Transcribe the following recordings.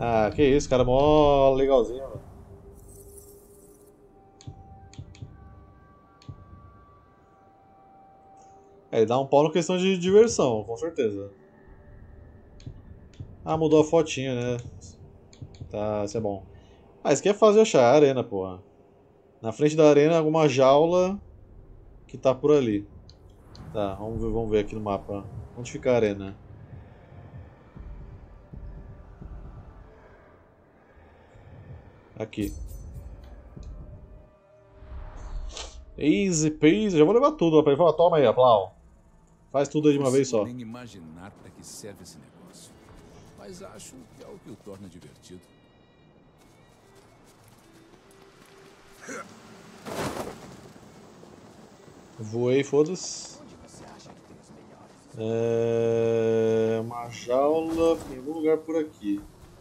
Ah, que isso, cara, mó legalzinho, mano. É, ele dá um pau na questão de diversão, com certeza. Ah, mudou a fotinha, né? Tá, isso é bom. Ah, isso aqui é fácil de achar, é a arena, porra. Na frente da arena, alguma jaula que tá por ali. Tá, vamos ver aqui no mapa. Onde fica a arena? Aqui. Easy peasy. Já vou levar tudo lá pra ele. Fala, toma aí, Aplau. Faz tudo aí de Não uma vez consigo só. nem imaginar para que serve esse negócio. Mas acho que é o que o torna divertido. Voei, foda-se. Uma jaula em algum lugar por aqui.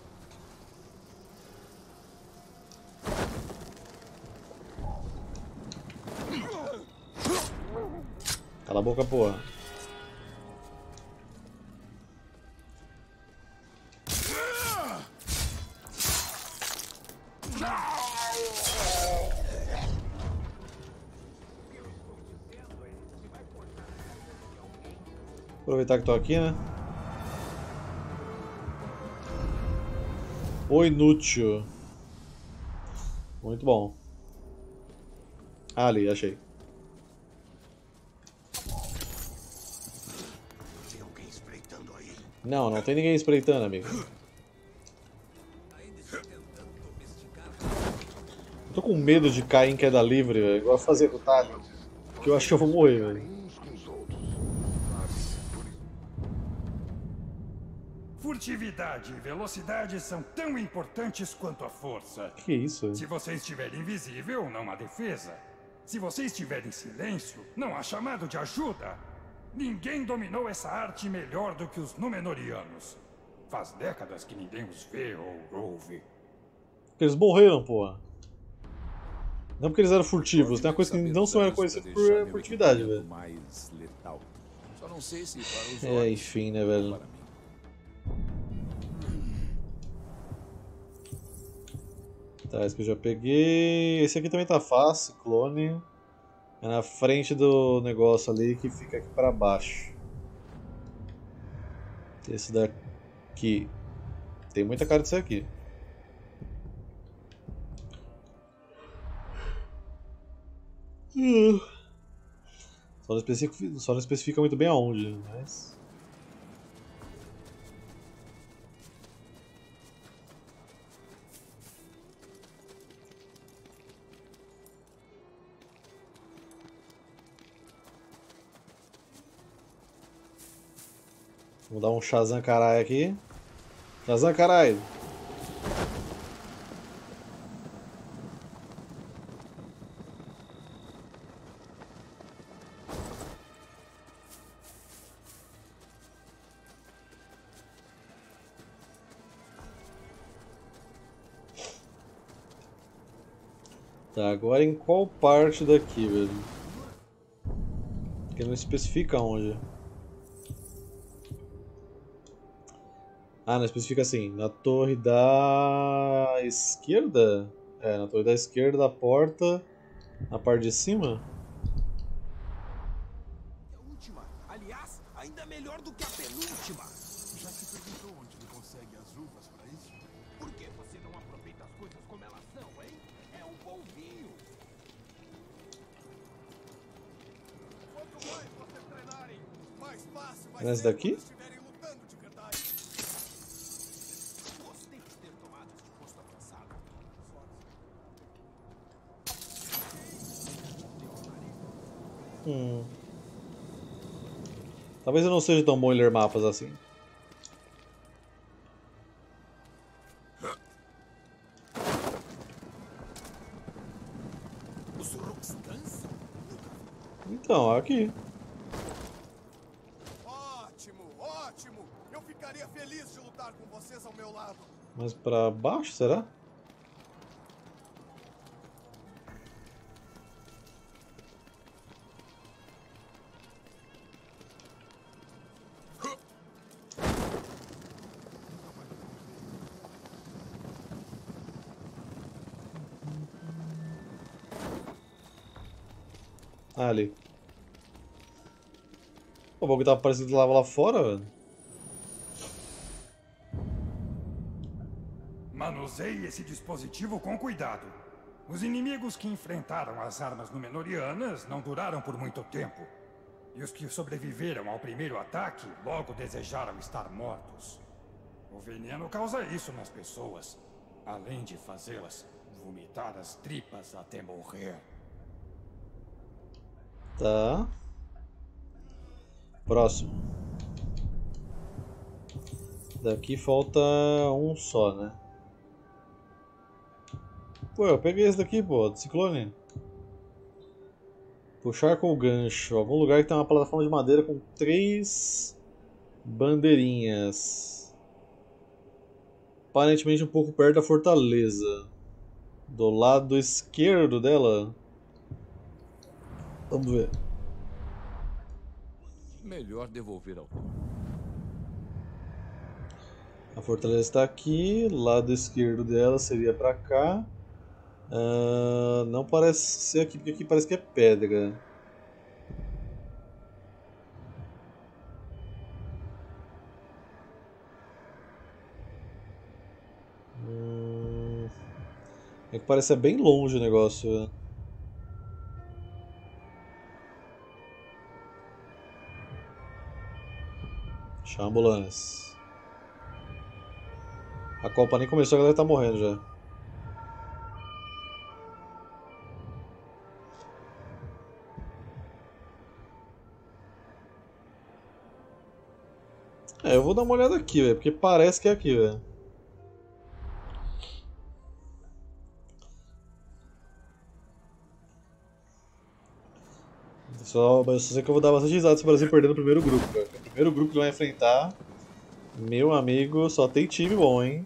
Cala a boca, porra. Aproveitar que tô aqui, né? O inútil. Muito bom. Ah, ali, achei. Tem alguém espreitando aí? Não, não tem ninguém espreitando, amigo. Eu tô com medo de cair em queda livre, velho. Igual fazer com o Talon. Que eu acho que eu vou morrer, velho. Uns com os outros. Furtividade e velocidade são tão importantes quanto a força. Que isso, velho? Se você estiver invisível, não há defesa. Se você estiver em silêncio, não há chamado de ajuda. Ninguém dominou essa arte melhor do que os Númenóreanos. Faz décadas que ninguém os vê ou ouve. Eles morreram, porra. Não porque eles eram furtivos, tem uma coisa que não são eram conhecidos por furtividade, velho. Mais letal. Só não sei se para os É, olhos enfim, né, ou velho? para mim. Tá, esse que eu já peguei. Esse aqui também tá fácil, clone. É na frente do negócio ali que fica aqui pra baixo. Esse daqui. Tem muita cara disso aqui. Só não especifica muito bem aonde, mas. Vou dar um Shazam caralho aqui. Shazam caralho! Tá, agora em qual parte daqui, velho? Porque não especifica onde. Ah, não especifica assim. Na torre da esquerda? É, na torre da esquerda da porta. Na parte de cima? A última, aliás, ainda melhor do que a penúltima. Já se perguntou onde ele consegue as uvas para isso? Por que você não aproveita as coisas como elas são, hein? É um bom vinho. Quanto mais vocês treinarem, mais fácil vai Nesse ser daqui? quando estiverem lutando de verdade. Gostei de ter tomado este posto avançado. Talvez eu não seja tão bom em ler mapas assim. Os Rooks cansam? Então, aqui. Ótimo, ótimo. Eu ficaria feliz de lutar com vocês ao meu lado. Mas pra baixo, será? Ah, ali. O bagulho tava parecendo lava lá fora, velho. Manuseie esse dispositivo com cuidado. Os inimigos que enfrentaram as armas Númenóreanas não duraram por muito tempo. E os que sobreviveram ao primeiro ataque logo desejaram estar mortos. O veneno causa isso nas pessoas, além de fazê-las vomitar as tripas até morrer. Tá. Próximo. Daqui falta um só, né? Pô, eu peguei esse daqui, pô, do Ciclone. Puxar com o gancho. Algum lugar que tem uma plataforma de madeira com 3 bandeirinhas. Aparentemente um pouco perto da fortaleza. Do lado esquerdo dela. Vamos ver. Melhor devolver ao A fortaleza está aqui. Lado esquerdo dela seria pra cá. Não parece ser aqui, porque aqui parece que é pedra. É que parece ser bem longe o negócio. Né? Chama a ambulância. A Copa nem começou, a galera tá morrendo já. É, eu vou dar uma olhada aqui, velho, porque parece que é aqui, velho. Eu só sei que eu vou dar bastante risada se o Brasil perder no primeiro grupo, velho. O primeiro grupo que ele vai enfrentar, meu amigo, só tem time bom, hein.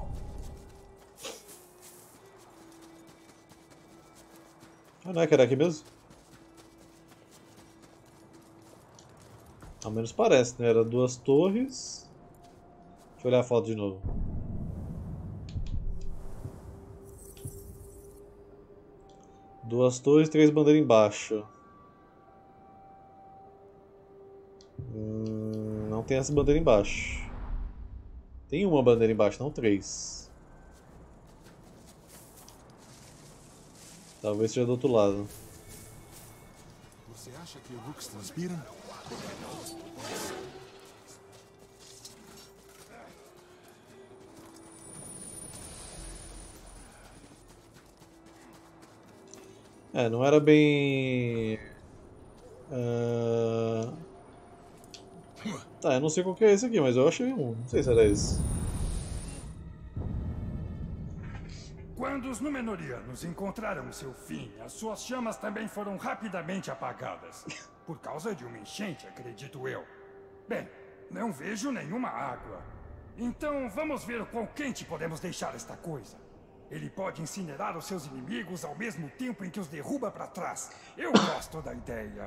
Ah, não é que era aqui mesmo? Ao menos parece, né? Era 2 torres. Deixa eu olhar a foto de novo. Duas torres, 3 bandeiras embaixo. Não tem essa bandeira embaixo. Tem uma bandeira embaixo, não 3. Talvez seja do outro lado. Você acha que Rooks transpiram? É, não era bem. Tá, eu não sei qual que é esse aqui, mas eu achei um. Não sei se era esse. Quando os Númenóreanos encontraram seu fim, as suas chamas também foram rapidamente apagadas. Por causa de uma enchente, acredito eu. Bem, não vejo nenhuma água. Então vamos ver o quão quente podemos deixar esta coisa. Ele pode incinerar os seus inimigos ao mesmo tempo em que os derruba para trás. Eu gosto da ideia.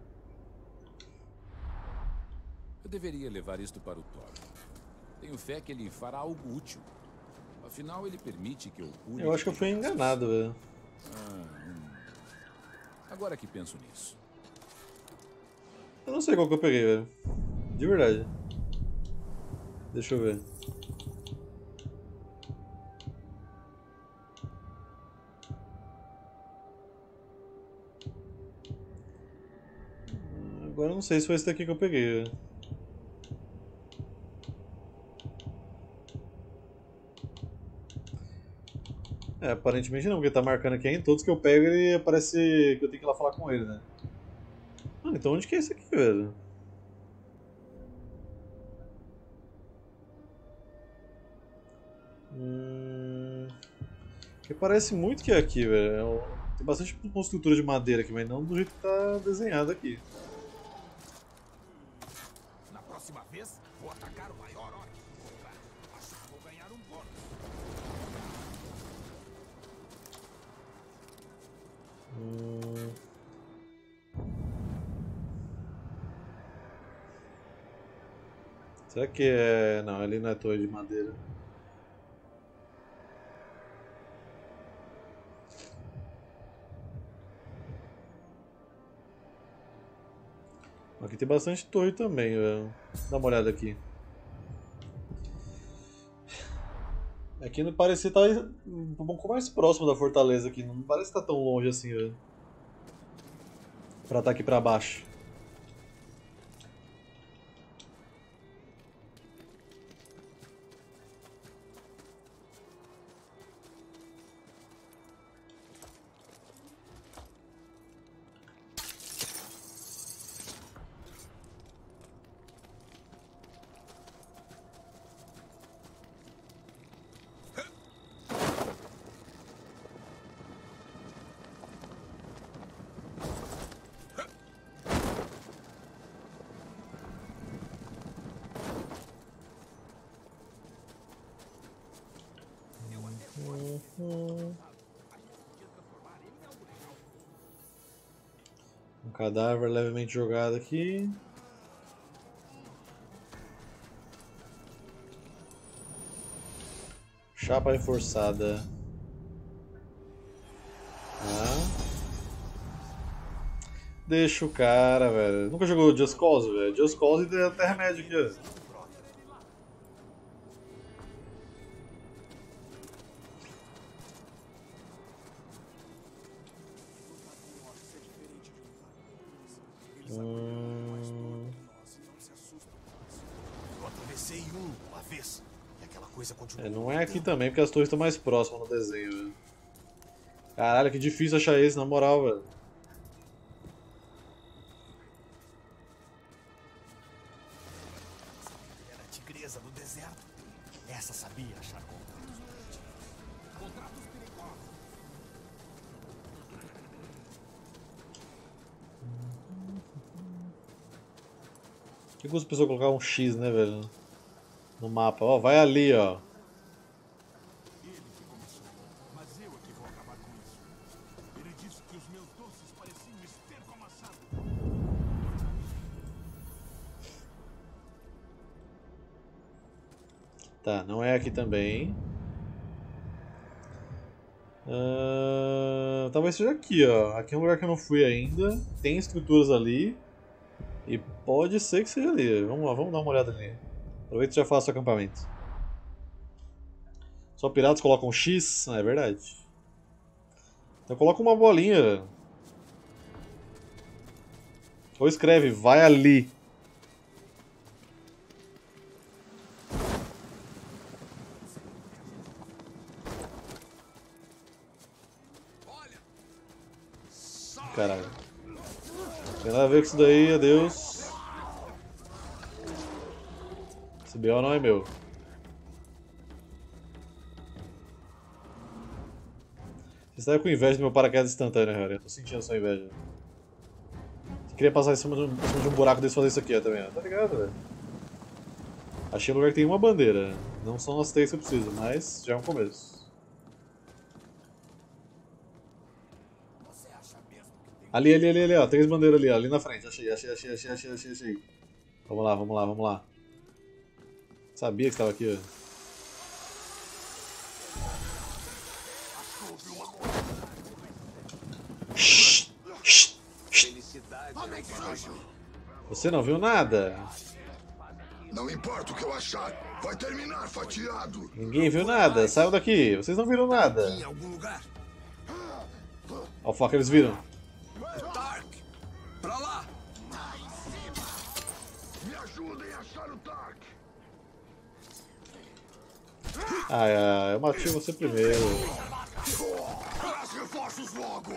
Eu deveria levar isto para o Thor. Tenho fé que ele fará algo útil. Afinal, ele permite que eu cure... Eu acho que eu fui enganado, velho. Agora que penso nisso. Eu não sei qual que eu peguei, velho. De verdade. Deixa eu ver. Agora eu não sei se foi esse daqui que eu peguei, velho. É, aparentemente não, porque tá marcando aqui em todos que eu pego ele aparece que eu tenho que ir lá falar com ele, né? Ah, então onde que é esse aqui, velho? Que parece muito que é aqui, velho. Tem bastante construtura de madeira aqui, mas não do jeito que tá desenhado aqui. Na próxima vez, vou atacar o maior orc que encontrar. Acho que vou ganhar um bônus. Será que é. Não, ali não é torre de madeira. Aqui tem bastante torre também, velho. Dá uma olhada aqui. Aqui não parece estar um pouco mais próximo da fortaleza aqui. Não parece estar tão longe assim, velho. Pra estar aqui pra baixo. Um cadáver levemente jogado aqui. Chapa reforçada. Deixa o cara, velho. Nunca jogou Just Cause, velho? Just Cause e até remédio aqui, ó. Não é aqui também, porque as torres estão mais próximas no desenho, velho. Caralho, que difícil achar esse, na moral, velho. Era a tigresa do deserto. Essa sabia achar contratos. Contratos perigosos. Que custa a pessoa colocar um X, né, velho? No mapa. Ó, vai ali, ó. Ele que começou, mas eu é que vou acabar com isso. Ele disse que os meus doces pareciam esterco amassado. Tá, não é aqui também. Talvez seja aqui, ó. Aqui é um lugar que eu não fui ainda. Tem estruturas ali. E pode ser que seja ali. Vamos lá, vamos dar uma olhada ali. Aproveita e já faça o acampamento. Só piratas colocam X? Ah, é verdade. Então coloca uma bolinha. Ou escreve, vai ali. Caralho. Não tem nada a ver com isso daí, adeus. Esse BO não é meu. Você está com inveja do meu paraquedas instantâneo, Harry. Eu tô sentindo a sua inveja. Você queria passar em cima de um buraco desse e fazer isso aqui, ó, também, ó. Tá ligado, velho? Achei um lugar que tem uma bandeira. Não são as 3 que eu preciso, mas já é um começo. Ali, ó. 3 bandeiras ali, ó. Ali na frente. Achei. Vamos lá. Sabia que estava aqui, ó. Você não viu nada? Não importa o que eu achar, vai terminar fatiado. Ninguém viu nada. Saiam daqui. Vocês não viram nada. Em algum lugar. Ó, o foco, eles viram. Tark! Pra lá! Me ajudem a achar o Tark. Eu matei você primeiro. Traz reforços logo.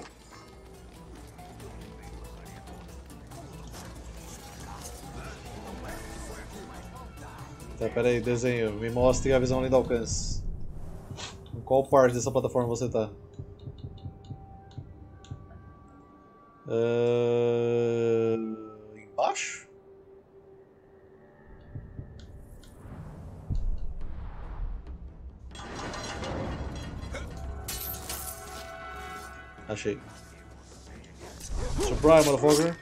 Tá, pera aí, desenho. Me mostre a visão além do alcance. Em qual parte dessa plataforma você tá? Embaixo? Achei. Surprise, motherfucker.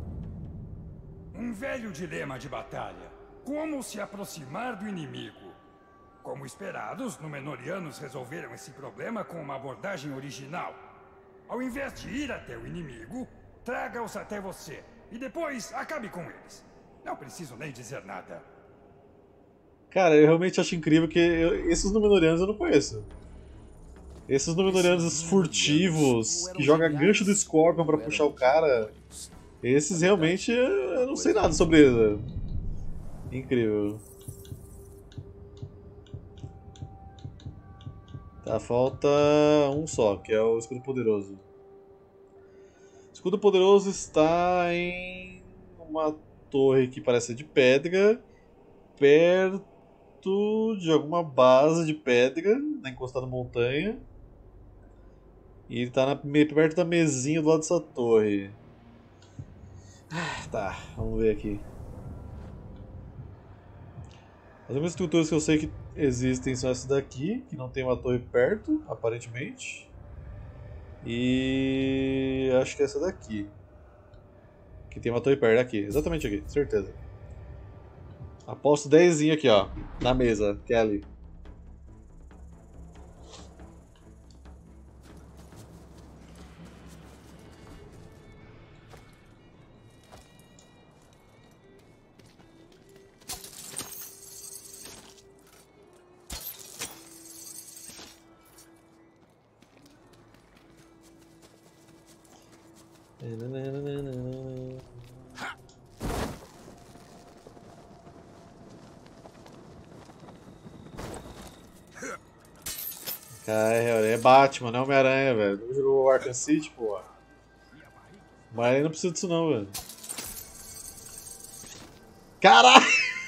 Um velho dilema de batalha. Como se aproximar do inimigo? Como esperado, os Númenóreanos resolveram esse problema com uma abordagem original. Ao invés de ir até o inimigo, traga-os até você e depois acabe com eles. Não preciso nem dizer nada. Cara, eu realmente acho incrível que esses Númenóreanos eu não conheço. Esses Númenóreanos furtivos, que jogam gancho do Scorpion pra puxar o cara, esses realmente eu não sei nada sobre eles. Incrível. Tá, falta um só, que é o Escudo Poderoso. O Escudo Poderoso está em uma torre que parece ser de pedra, perto de alguma base de pedra, na encostada montanha. E ele tá perto da mesinha do lado dessa torre. Tá, vamos ver aqui. As únicas estruturas que eu sei que existem são essas daqui, que não tem uma torre perto, aparentemente. E acho que é essa daqui. Que tem uma torre perto, aqui, exatamente aqui, certeza. Aposto 10 aqui, ó, na mesa, que é ali. Cara, é Batman, não é Homem-Aranha, velho. Não jogou Arkham City, pô. Mas aí não precisa disso não, velho. Caralho!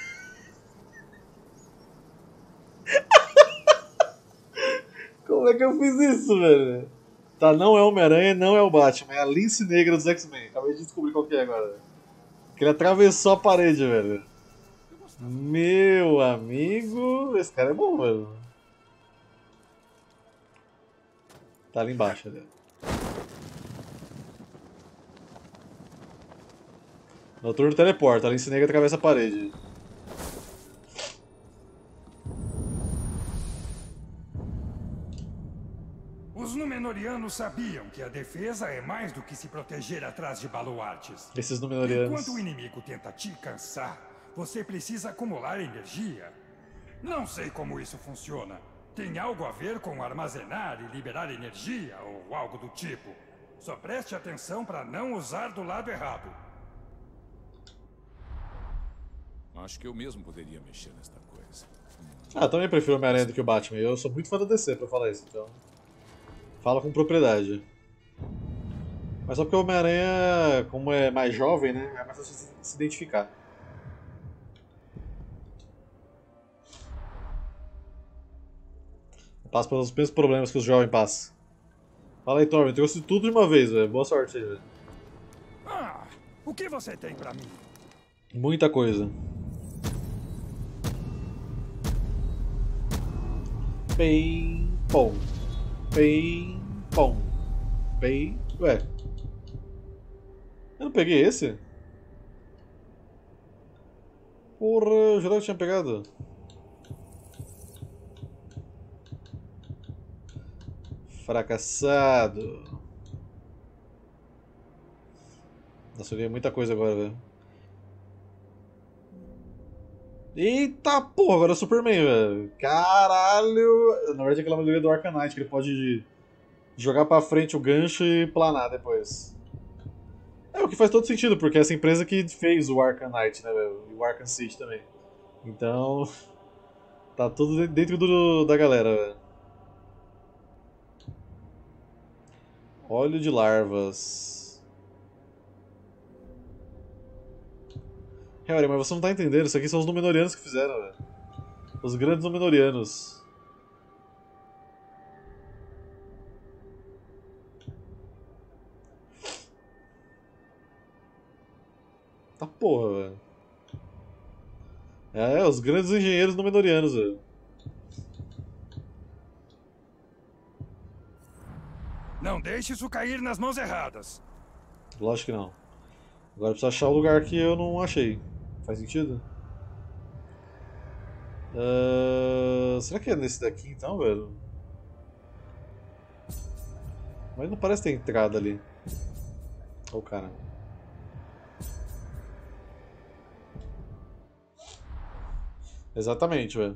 Como é que eu fiz isso, velho? Tá, não é o Homem-Aranha, não é o Batman, é a Lince Negra dos X-Men. Acabei de descobrir qual que é agora. Que ele atravessou a parede, velho. Meu amigo, esse cara é bom, velho. Tá ali embaixo, ali. Noturno teleporta, a Lince Negra atravessa a parede. Os Númenóreanos sabiam que a defesa é mais do que se proteger atrás de baluartes. Esses Númenóreanos. Enquanto o inimigo tenta te cansar, você precisa acumular energia. Não sei como isso funciona. Tem algo a ver com armazenar e liberar energia ou algo do tipo. Só preste atenção para não usar do lado errado. Acho que eu mesmo poderia mexer nesta coisa. Ah, também prefiro o Homem-Aranha do que o Batman. Eu sou muito fã da DC pra falar isso, então. Fala com propriedade. Mas só porque o Homem-Aranha, como é mais jovem, né? É mais fácil se identificar. Passa pelos mesmos problemas que os jovens passam. Fala aí, Torment, eu trouxe tudo de uma vez, velho. Boa sorte aí, velho. Ah, o que você tem pra mim? Muita coisa. Pem, pom. Pem, pom. Pem. Ué. Eu não peguei esse? Porra, eu jurava que tinha pegado. Fracassado. Nossa, eu ganhei muita coisa agora, velho. Eita porra, agora é o Superman, velho. Caralho. Na verdade é aquela melhoria do Arcanite, que ele pode jogar pra frente o gancho e planar depois. É o que faz todo sentido, porque é essa empresa que fez o Arcanite, né, velho? E o Arkham City também. Então. Tá tudo dentro da galera, velho. Óleo de larvas. Harry, mas você não tá entendendo, isso aqui são os Númenóreanos que fizeram, velho. Os grandes Númenóreanos. Tá porra, velho. É, os grandes engenheiros Númenóreanos, velho. Não deixe isso cair nas mãos erradas. Lógico que não. Agora eu preciso achar o lugar que eu não achei. Faz sentido? Será que é nesse daqui então, velho? Mas não parece ter entrada ali. Ô, cara. Exatamente, velho.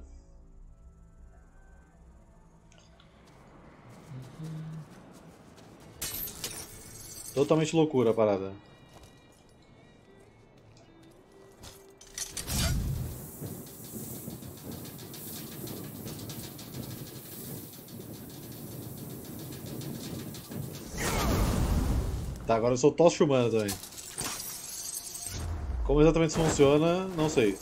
Totalmente loucura a parada. Tá, agora eu sou tocha humana também. Como exatamente isso funciona, não sei.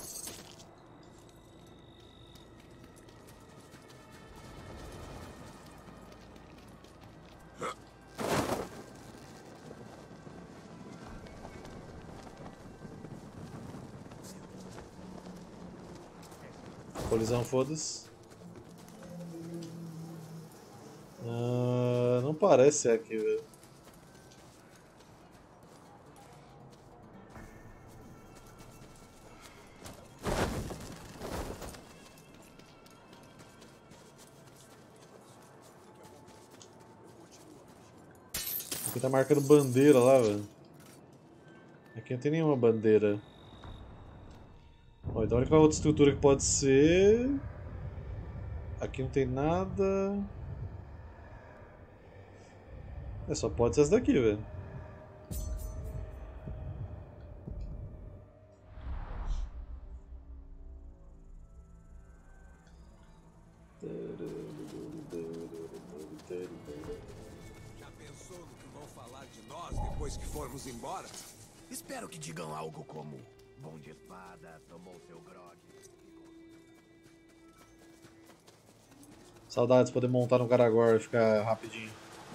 Colisão, foda-se. Não parece ser aqui, velho. Aqui tá marcando bandeira lá, velho. Aqui não tem nenhuma bandeira. Ó, então a única outra estrutura que pode ser... Aqui não tem nada... só pode ser essa daqui, velho. Já pensou no que vão falar de nós depois que formos embora? Espero que digam algo como: bom de espada, tomou seu grog. Saudades de poder montar no Karagor e ficar rapidinho.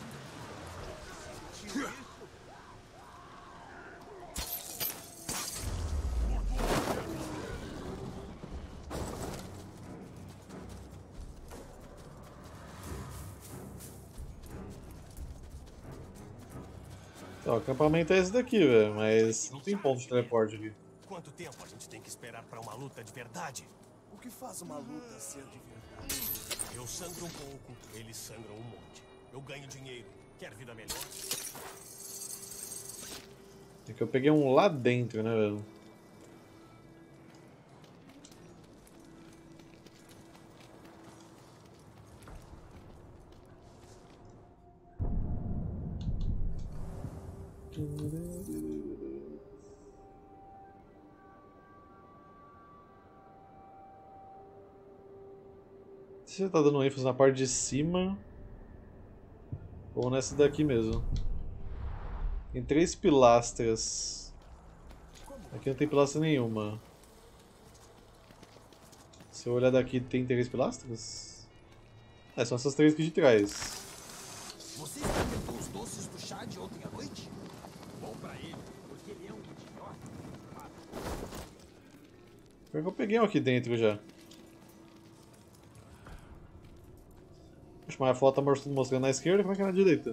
Então, o acampamento é esse daqui, velho, mas não tem ponto de teleporte aqui. Quanto tempo a gente tem que esperar para uma luta de verdade? O que faz uma luta ser de verdade? Eu sangro um pouco, eles sangram um monte. Eu ganho dinheiro. Quer vida melhor? É que eu peguei um lá dentro, né, velho? Se você tá dando ênfase na parte de cima ou nessa daqui mesmo. Tem 3 pilastras. Aqui não tem pilastra nenhuma. Se eu olhar daqui, tem 3 pilastras? São essas 3 aqui de trás. Você experimentou os doces do chá de ontem à noite? Bom pra ele, porque ele é um idiota. Pior que eu peguei um aqui dentro já. Poxa, mas a foto tá mostrando na esquerda, como é que é na direita?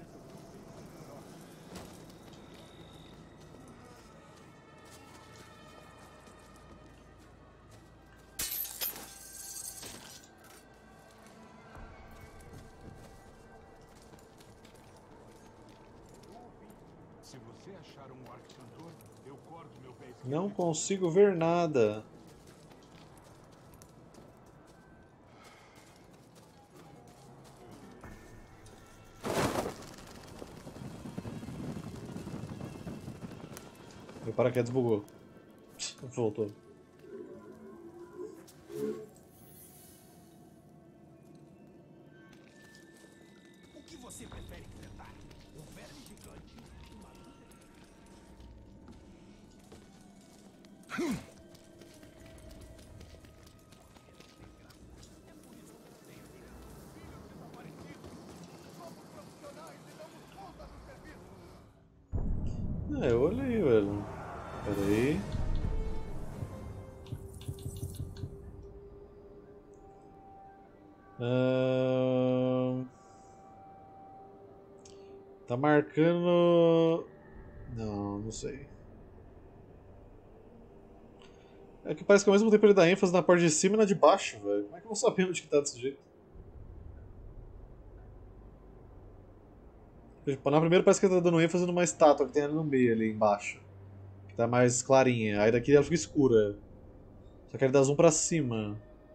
Se você achar um arcantor, eu corto meu pé esquerdo. Não consigo ver nada. Meu paraquedas bugou. Voltou. O que você prefere enfrentar? Um verme gigante? Uma luta? Eu olhei, velho. Pera aí. Tá marcando... Não, não sei. É que parece que ao mesmo tempo ele dá ênfase na parte de cima e na de baixo, velho. Como é que eu vou saber onde que tá desse jeito? Na primeira parece que ele tá dando ênfase numa estátua que tem ali no meio, ali embaixo. Que tá mais clarinha. Aí daqui ela fica escura. Só que ele dá zoom pra cima.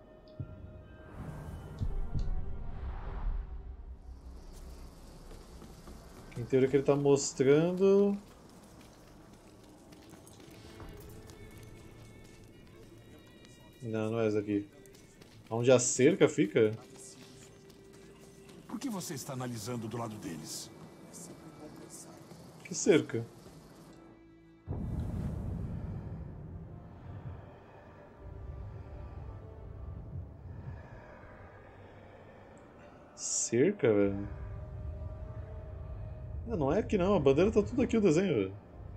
Em teoria que ele tá mostrando... Não, não é essa aqui. Onde a cerca fica? Por que você está analisando do lado deles? Que cerca? Cerca, velho? Não é aqui não, a bandeira tá tudo aqui o desenho, velho.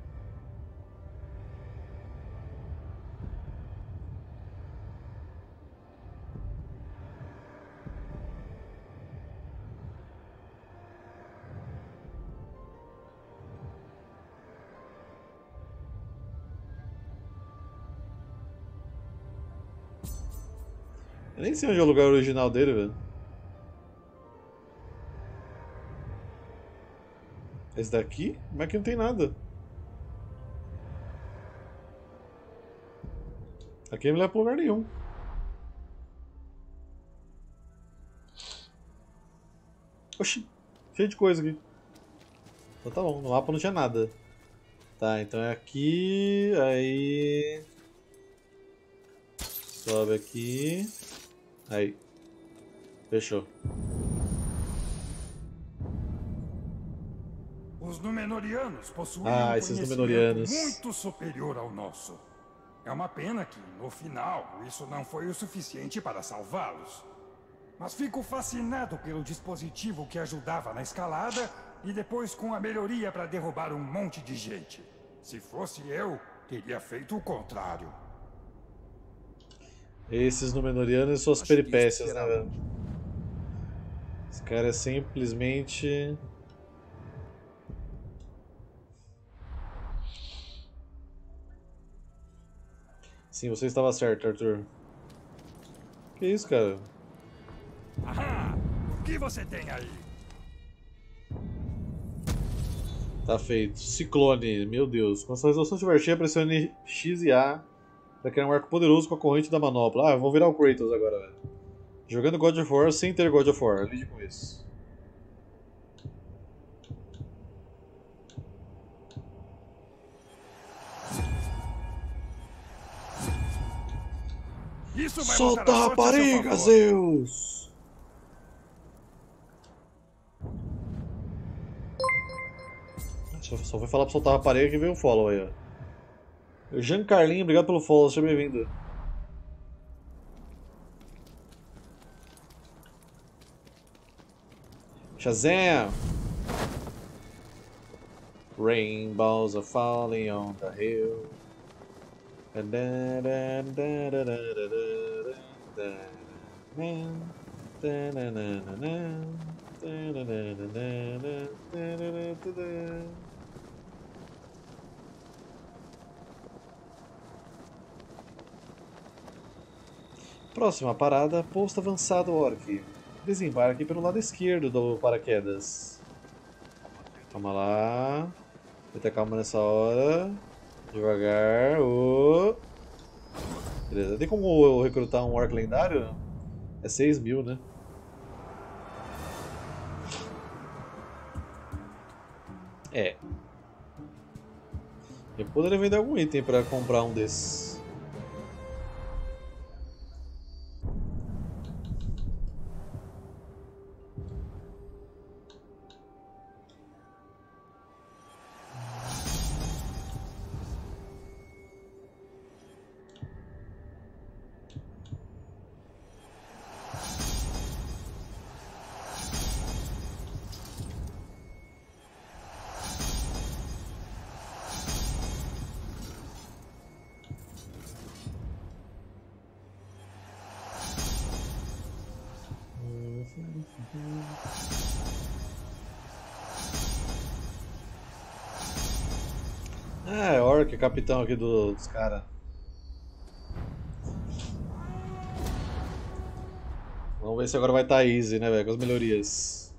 Eu nem sei onde é o lugar original dele, velho. Esse daqui? Como é que não tem nada? Aqui não me leva pra lugar nenhum. Oxi, cheio de coisa aqui. Então tá bom, no mapa não tinha nada. Tá, então é aqui, aí... Sobe aqui. Aí. Fechou. Os Númenóreanos possuem esses conhecimento Númenóreanos. muito superior ao nosso. É uma pena que, no final, isso não foi o suficiente para salvá-los. Mas fico fascinado pelo dispositivo que ajudava na escalada e depois com a melhoria para derrubar um monte de gente. Se fosse eu, teria feito o contrário. Esses Númenóreanos e suas peripécias, né, velho? Esse cara é simplesmente... Sim, você estava certo, Arthur. Que isso, cara? Ahá! O que você tem aí? Tá feito. Ciclone, meu Deus. Quando a resolução estiver cheia, pressione X e A para criar um arco poderoso com a corrente da manopla. Ah, eu vou virar o Kratos agora, velho. Jogando God of War sem ter God of War. Lide com isso. Isso vai Solta mostrar a sorte a seu rapariga, favor. Zeus! Só foi falar pra soltar a rapariga que veio o follow aí, ó. Jean Carlinho, obrigado pelo follow, seja bem-vindo. Shazam! Rainbows are falling on the hill. Próxima parada, posto avançado Orc. Desembarque pelo lado esquerdo do paraquedas. Calma lá. Vou ter calma nessa hora. Devagar. Beleza. Tem como eu recrutar um Orc lendário? É 6.000, né? É. Eu poderia vender algum item pra comprar um desses. Ah, é Orc, capitão aqui dos caras. Vamos ver se agora vai estar easy, né, velho? Com as melhorias.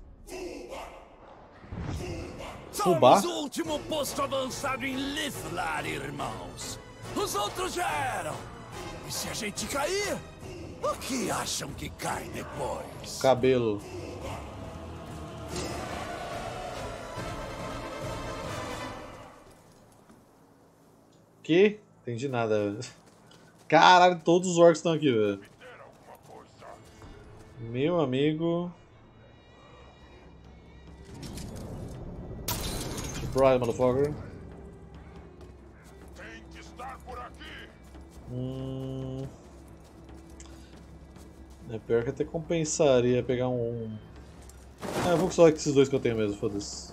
Fubá? Somos o último posto avançado em Lithlar, irmãos. Os outros já eram. E se a gente cair, o que acham que cai depois? Cabelo. Que? Entendi nada, velho. Caralho, todos os orcs estão aqui, velho. Meu amigo. Surprise, motherfucker. Tem que estar por aqui. É pior que até compensaria pegar um. Ah, eu vou só com esses dois que eu tenho mesmo, foda-se.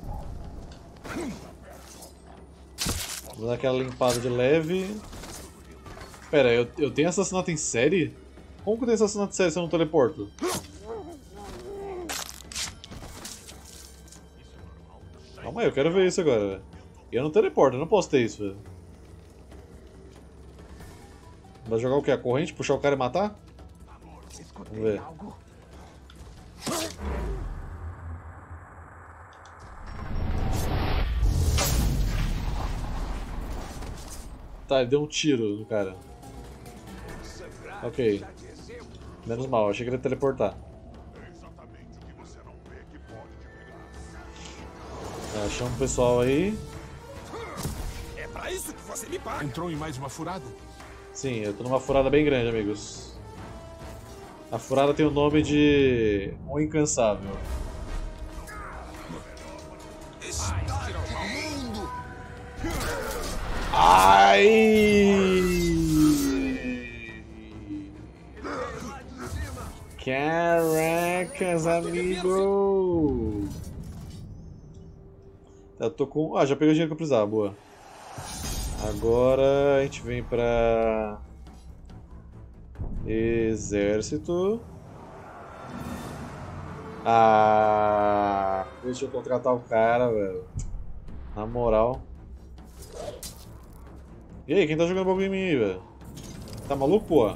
Vou dar aquela limpada de leve. Pera, eu tenho assassinato em série? Como que eu tenho assassinato em série se eu não teleporto? Calma aí, eu quero ver isso agora, velho. E eu não teleporto, eu não posso ter isso, velho. Vai jogar o que? A corrente? Puxar o cara e matar? Vamos ver. Tá, ele deu um tiro no cara. Ok. Menos mal, achei que ele ia teleportar. É exatamente o que você não vê que pode te pegar. Tá, chama o pessoal aí. É pra isso que você me paga. Entrou em mais uma furada? Sim, eu tô numa furada bem grande, amigos. A furada tem o nome de O Incansável. Ai! Caracas, amigo! Eu tô com... Ah, já peguei o dinheiro que eu precisava, boa. Agora a gente vem pra... Exército. Ah, deixa eu contratar o cara, velho. Na moral. E aí, quem tá jogando bagulho em mim aí, velho? Tá maluco, pô?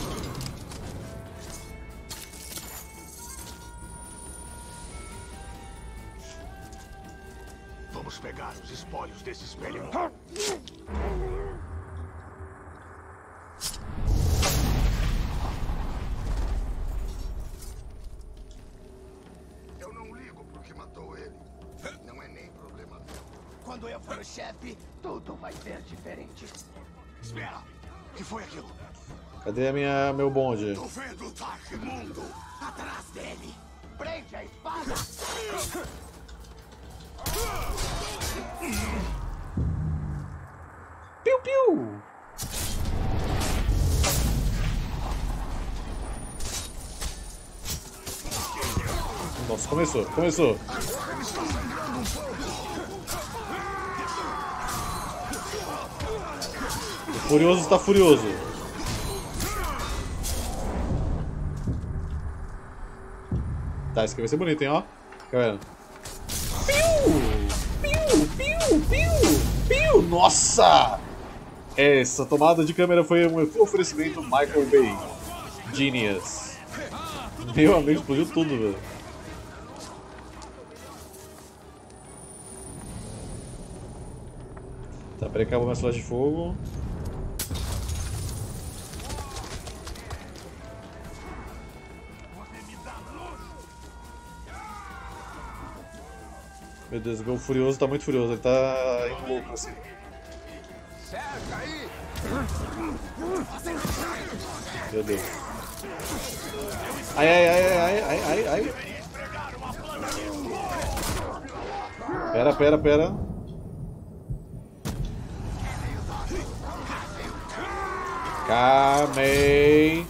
Vamos pegar os espólios desse espelho. Eu não ligo porque matou ele. Não é nem problema meu. Quando eu for o chefe, tudo vai ser diferente. Espera! O que foi aquilo? Cadê meu bonde? Tô vendo o Dark Mundo! Atrás dele. Prende a espada. Piu, piu! Nossa, começou. O Furioso está furioso. Tá, isso aqui vai ser bonito, hein, ó. Fica vendo. Piu! Nossa! Essa tomada de câmera foi um oferecimento Michael Bay. Genius. Meu amigo, explodiu tudo, velho. Tá, peraí, acabou minha flash de fogo. Meu Deus, o Furioso tá muito furioso, ele tá indo louco assim. Cerca aí. Meu Deus. Ai. Pera. Kamei.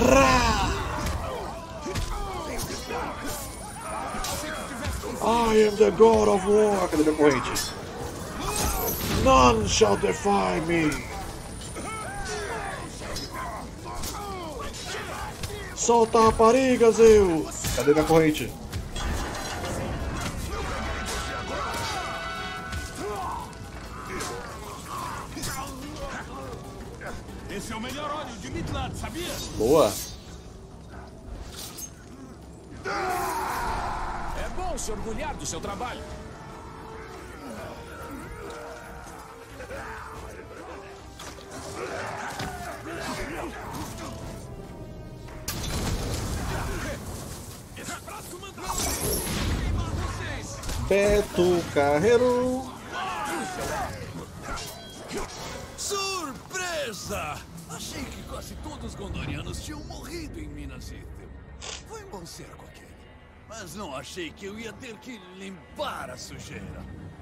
I am the God of War. Cadê minha corrente? None shall defy me. Solta a rapariga, Zeus. Cadê minha corrente? Esse é o melhor óleo de Midland, sabia? Boa. se orgulhar do seu trabalho. Beto Carreiro. Surpresa! Achei que quase todos os gondorianos tinham morrido em Minas Ithil. Foi um bom cerco aquele. Mas não achei que eu ia ter que limpar a sujeira.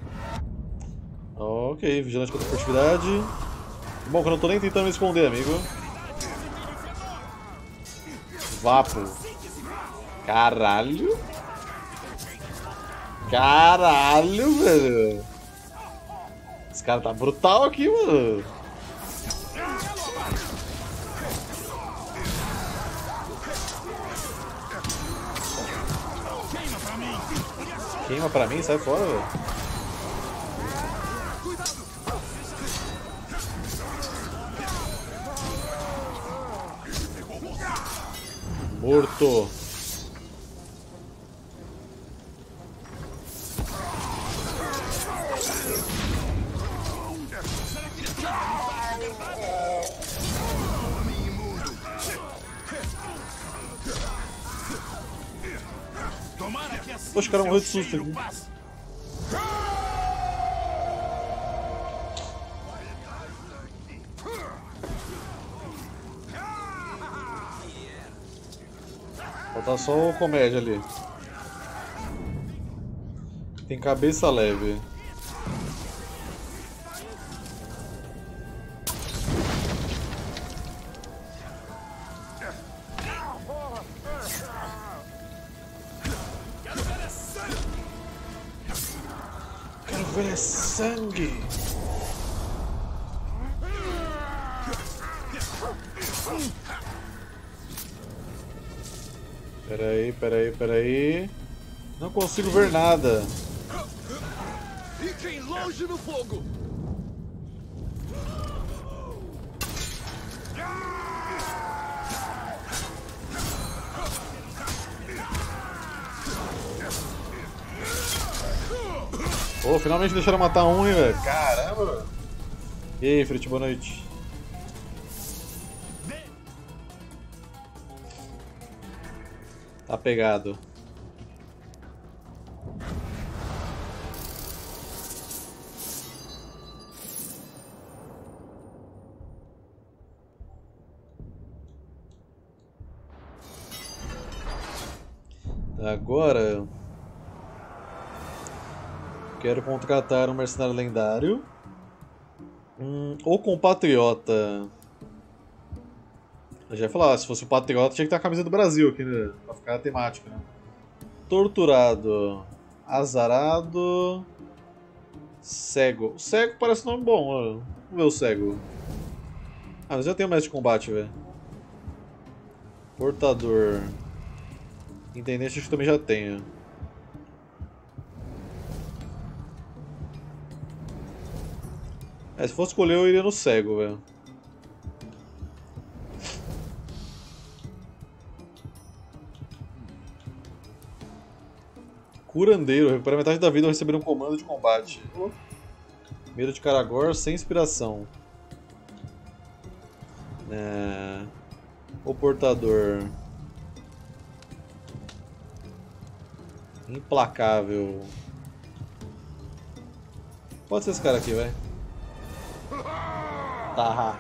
Ok, vigilante contra furtividade. Bom, que eu não tô nem tentando me esconder, amigo. Vapo. Caralho. Caralho, velho. Esse cara tá brutal aqui, mano. Queima pra mim, sai fora, velho. Morto. Poxa, o cara morreu de susto aqui. Falta só o comédia ali. Tem cabeça leve. Quero ver sangue. Peraí. Não consigo ver nada. Fiquem longe do fogo! Pô, finalmente deixaram matar um, hein, velho. Caramba! E aí, Frit, boa noite. Tá pegado. Agora quero contratar um mercenário lendário. Ou compatriota. Eu já ia falar, se fosse o patriota tinha que ter a camisa do Brasil aqui, né? Pra ficar temático, né? Torturado. Azarado. Cego. O cego parece um nome bom, ó. Vamos ver o cego. Ah, mas já tem o mestre de combate, velho. Portador. Intendente acho que também já tenho. Se fosse escolher eu iria no cego, velho. Curandeiro, recupera metade da vida ao receber um comando de combate. Medo de Caragor sem inspiração. O portador. Implacável. Pode ser esse cara aqui, vai. Tá.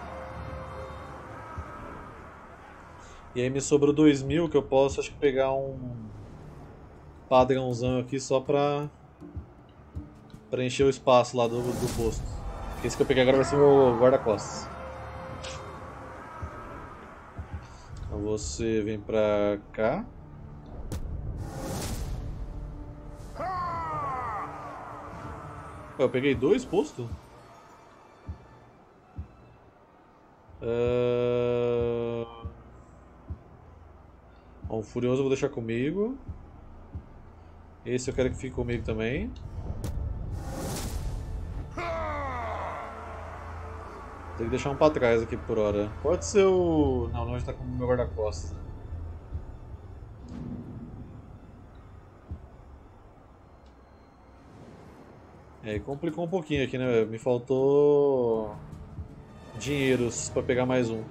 E aí me sobrou 2000 que eu posso, acho que pegar um padrãozão aqui só pra preencher o espaço lá do posto. Esse que eu peguei agora vai ser o meu guarda-costas. Então você vem pra cá. Eu peguei 2 postos? O Furioso eu vou deixar comigo. Esse eu quero que fique comigo também. Tem que deixar um pra trás aqui por hora. Pode ser o... Não, já tá com o meu guarda-costas. É, complicou um pouquinho aqui, né, velho? Me faltou dinheiros pra pegar mais um.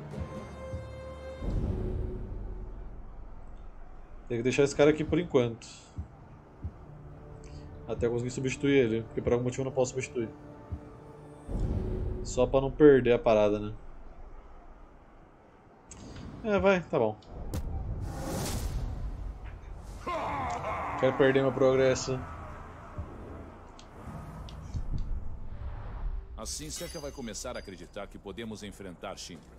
Tem que deixar esse cara aqui por enquanto. Até eu conseguir substituir ele, porque por algum motivo eu não posso substituir. Só pra não perder a parada, né? É, vai, tá bom. Quero perder meu progresso. Assim, Seca vai começar a acreditar que podemos enfrentar Shinra.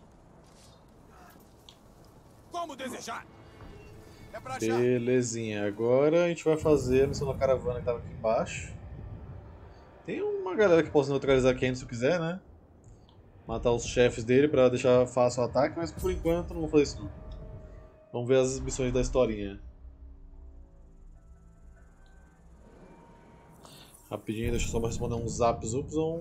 Como desejar. É pra já. Belezinha, agora a gente vai fazer a missão da caravana que tava aqui embaixo. Tem uma galera que possa neutralizar quem se quiser, né? Matar os chefes dele pra deixar fácil o ataque, mas por enquanto não vou fazer isso não. Vamos ver as missões da historinha. Rapidinho, deixa eu só responder um zap zupzon.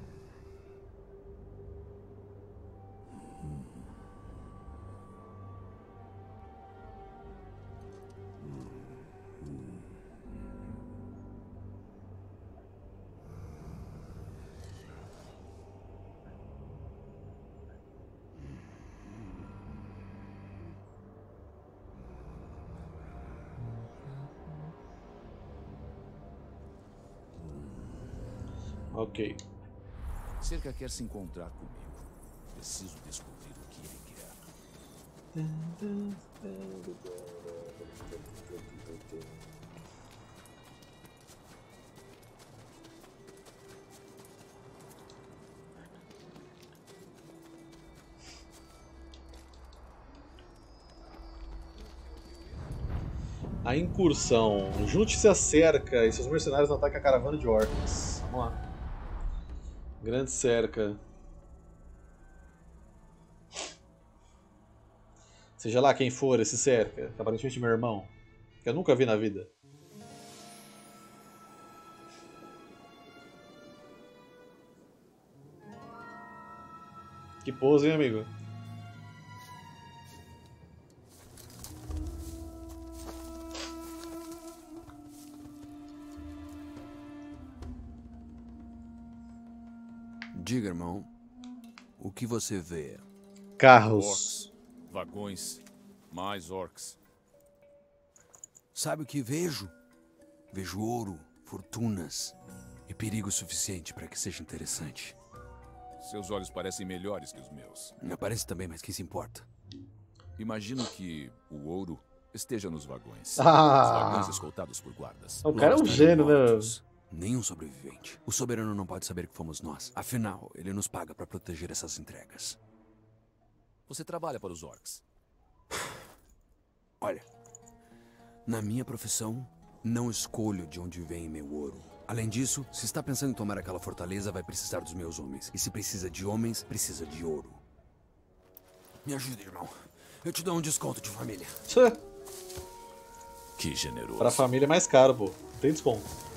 Ok. Cerca quer se encontrar comigo. Preciso descobrir o que ele quer. A incursão. Junte-se à cerca e seus mercenários atacam a caravana de orcs. Vamos lá. Grande cerca. Seja lá quem for esse cerca, que aparentemente meu irmão, que eu nunca vi na vida. Que pose, hein, amigo? Diga, irmão, o que você vê? Carros. Orcs, vagões, mais orcs. Sabe o que vejo? Vejo ouro, fortunas e perigo suficiente para que seja interessante. Seus olhos parecem melhores que os meus. Me parece também, mas quem se importa? Imagino que o ouro esteja nos vagões. Ah. Os vagões escoltados por guardas. O cara é um Nós gênio, né? mortos. Nenhum sobrevivente. O soberano não pode saber que fomos nós. Afinal, ele nos paga para proteger essas entregas. Você trabalha para os orcs. Olha, na minha profissão, não escolho de onde vem meu ouro. Além disso, se está pensando em tomar aquela fortaleza, vai precisar dos meus homens. E se precisa de homens, precisa de ouro. Me ajude, irmão. Eu te dou um desconto de família. Que generoso. Pra família é mais caro, pô. Tem desconto.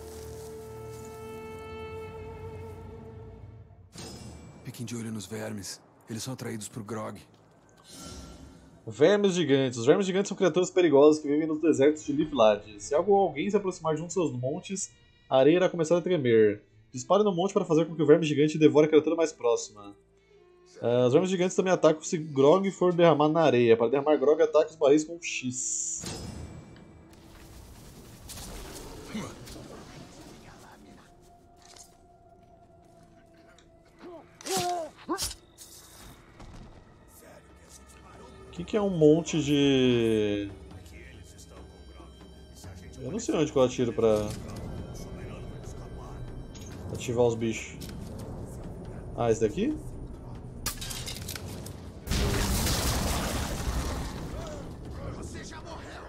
Fiquem de olho nos vermes. Eles são atraídos por grog. Vermes gigantes. Os vermes gigantes são criaturas perigosas que vivem nos desertos de Livlad. Se algo ou alguém se aproximar de um de seus montes, a areia irá começar a tremer. Dispare no monte para fazer com que o verme gigante devore a criatura mais próxima. Os vermes gigantes também atacam se grog for derramado na areia. Para derramar grog, ataque os barris com X. O que é um monte de... Eu não sei onde que eu atiro pra ativar os bichos. Ah, esse daqui? Você já morreu.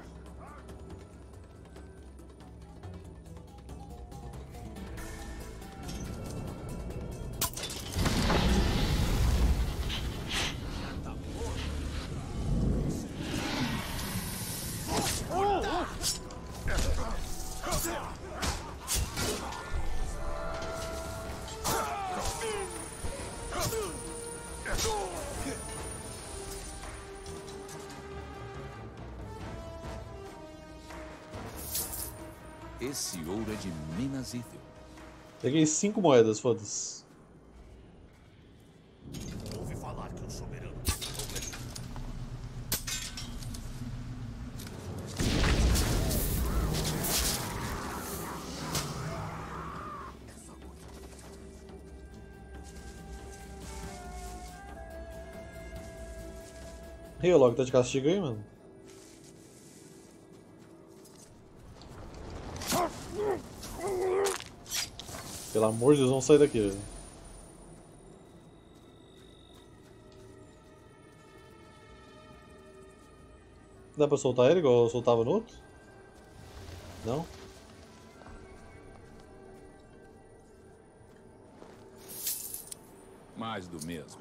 Esse ouro é de Minas Ithil. Peguei 5 moedas, foda-se. Ouvi falar que o soberano... E o Log tá de castigo aí, mano? Pelo amor de Deus, vamos sair daqui, velho. Dá pra soltar ele igual eu soltava no outro? Não? Mais do mesmo.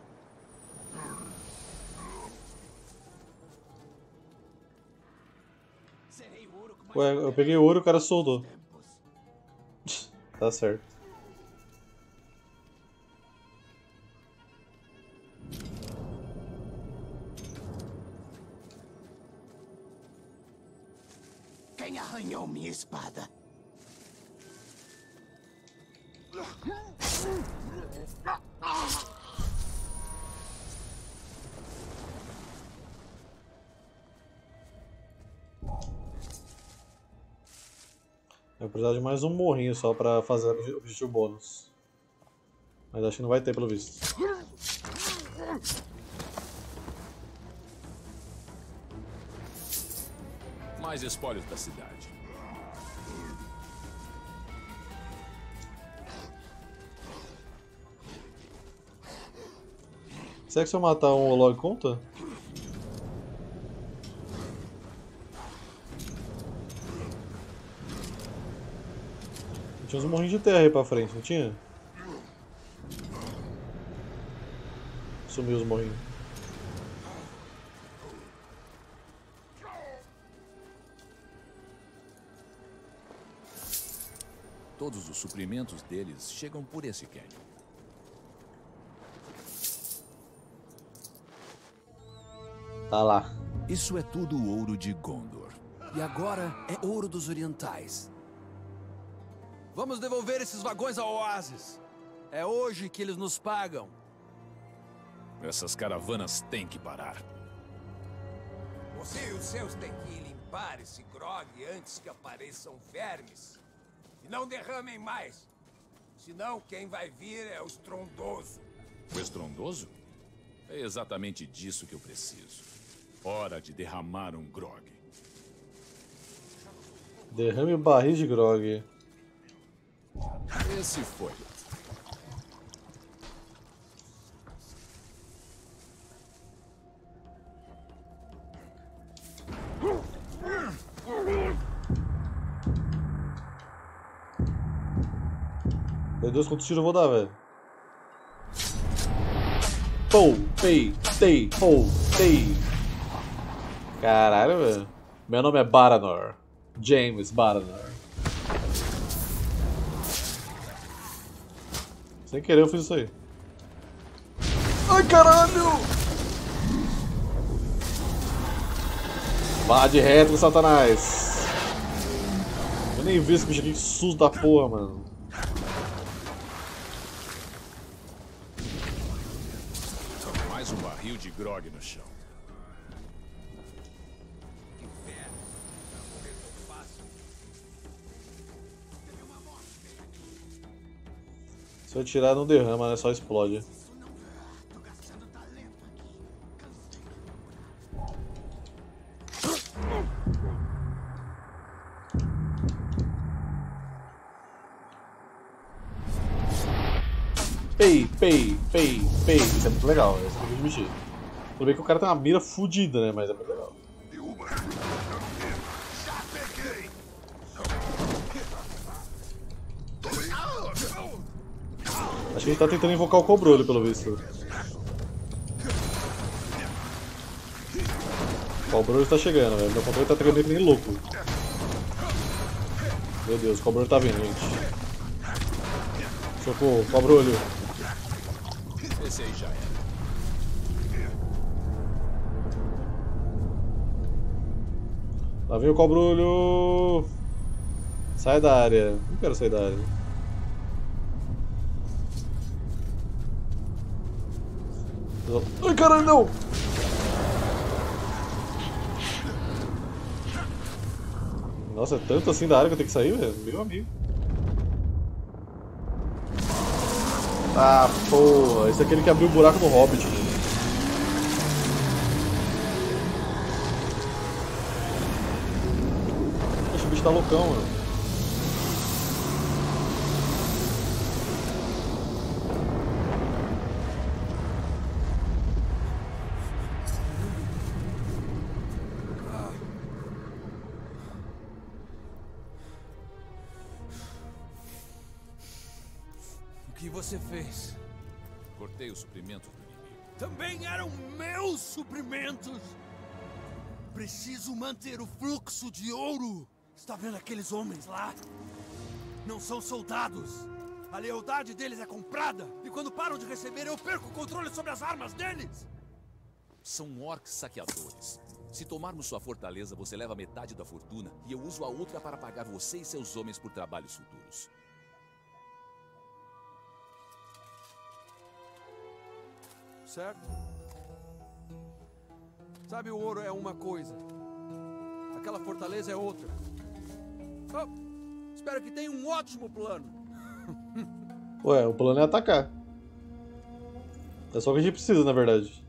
Ué, eu peguei ouro e o cara soldou. Tá certo. Quem arranhou minha espada? Eu vou precisar de mais um morrinho só pra fazer o objetivo bônus. Mas acho que não vai ter pelo visto. Mais espólios da cidade. Será que se eu matar um Olog conta? Tinha uns morrinhos de terra aí pra frente, não tinha? Sumiu os morrinhos. Todos os suprimentos deles chegam por esse canyon. Tá lá. Isso é tudo ouro de Gondor. E agora é ouro dos orientais. Vamos devolver esses vagões ao oásis. É hoje que eles nos pagam. Essas caravanas têm que parar. Você e os seus têm que limpar esse grog antes que apareçam vermes. E não derramem mais. Senão quem vai vir é o estrondoso. O estrondoso? É exatamente disso que eu preciso. Hora de derramar um grog. Derrame o barril de grog. Esse foi. Meu Deus, quantos tiros eu vou dar, velho? Pou, pei, tei, pou, tei. Caralho, velho. Meu nome é Baranor. James Baranor. Sem querer eu fiz isso aí. Ai, caralho! Vá de reto, Satanás. Eu nem vi esse bicho aqui, que susto da porra, mano. Mais um barril de grog no chão. Se eu tirar, não derrama, né? Só explode. Pei, pei, pei, pei. Isso é muito legal, esse é muito mexer. Tudo bem que o cara tem uma mira fodida, né? Mas é muito legal. Já peguei! Acho que ele tá tentando invocar o Cobrolho, pelo visto. O Cobrolho tá chegando, velho. Meu controle tá tremendo que nem louco. Meu Deus, o Cobrolho tá vindo, gente. Socorro, Cobrolho. Esse aí já era. Lá vem o Cobrolho. Sai da área. Não quero sair da área. caralho, não! Nossa, é tanto assim da área que eu tenho que sair, velho? Meu amigo. Ah, porra. Esse é aquele que abriu o buraco no Hobbit. Poxa, o bicho tá loucão, mano. O que você fez? Cortei os suprimentos do inimigo. Também eram meus suprimentos. Preciso manter o fluxo de ouro. Está vendo aqueles homens lá? Não são soldados. A lealdade deles é comprada. E quando param de receber, eu perco o controle sobre as armas deles. São orcs saqueadores. Se tomarmos sua fortaleza, você leva metade da fortuna e eu uso a outra para pagar você e seus homens por trabalhos futuros. Certo? Sabe, o ouro é uma coisa. Aquela fortaleza é outra. Oh, espero que tenha um ótimo plano. Ué, o plano é atacar. É só o que a gente precisa, na verdade.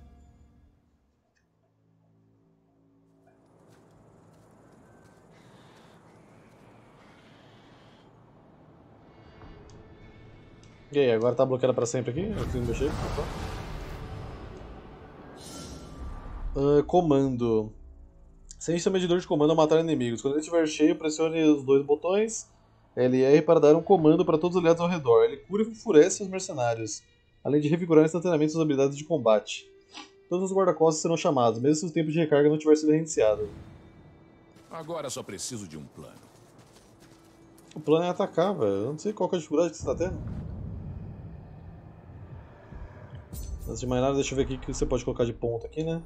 E aí, agora tá bloqueada pra sempre aqui? Eu preciso mexer. Comando. Sente seu medidor de comando ao matar inimigos. Quando ele estiver cheio, pressione os dois botões LR para dar um comando para todos os aliados ao redor. Ele cura e enfurece os mercenários, além de revigorar instantaneamente suas habilidades de combate. Todos os guarda-costas serão chamados, mesmo se o tempo de recarga não tiver sido reiniciado. Agora só preciso de um plano. O plano é atacar, velho. Eu não sei qual que é a dificuldade que você tá tendo. Antes de mais nada, deixa eu ver aqui o que você pode colocar de ponto aqui, né?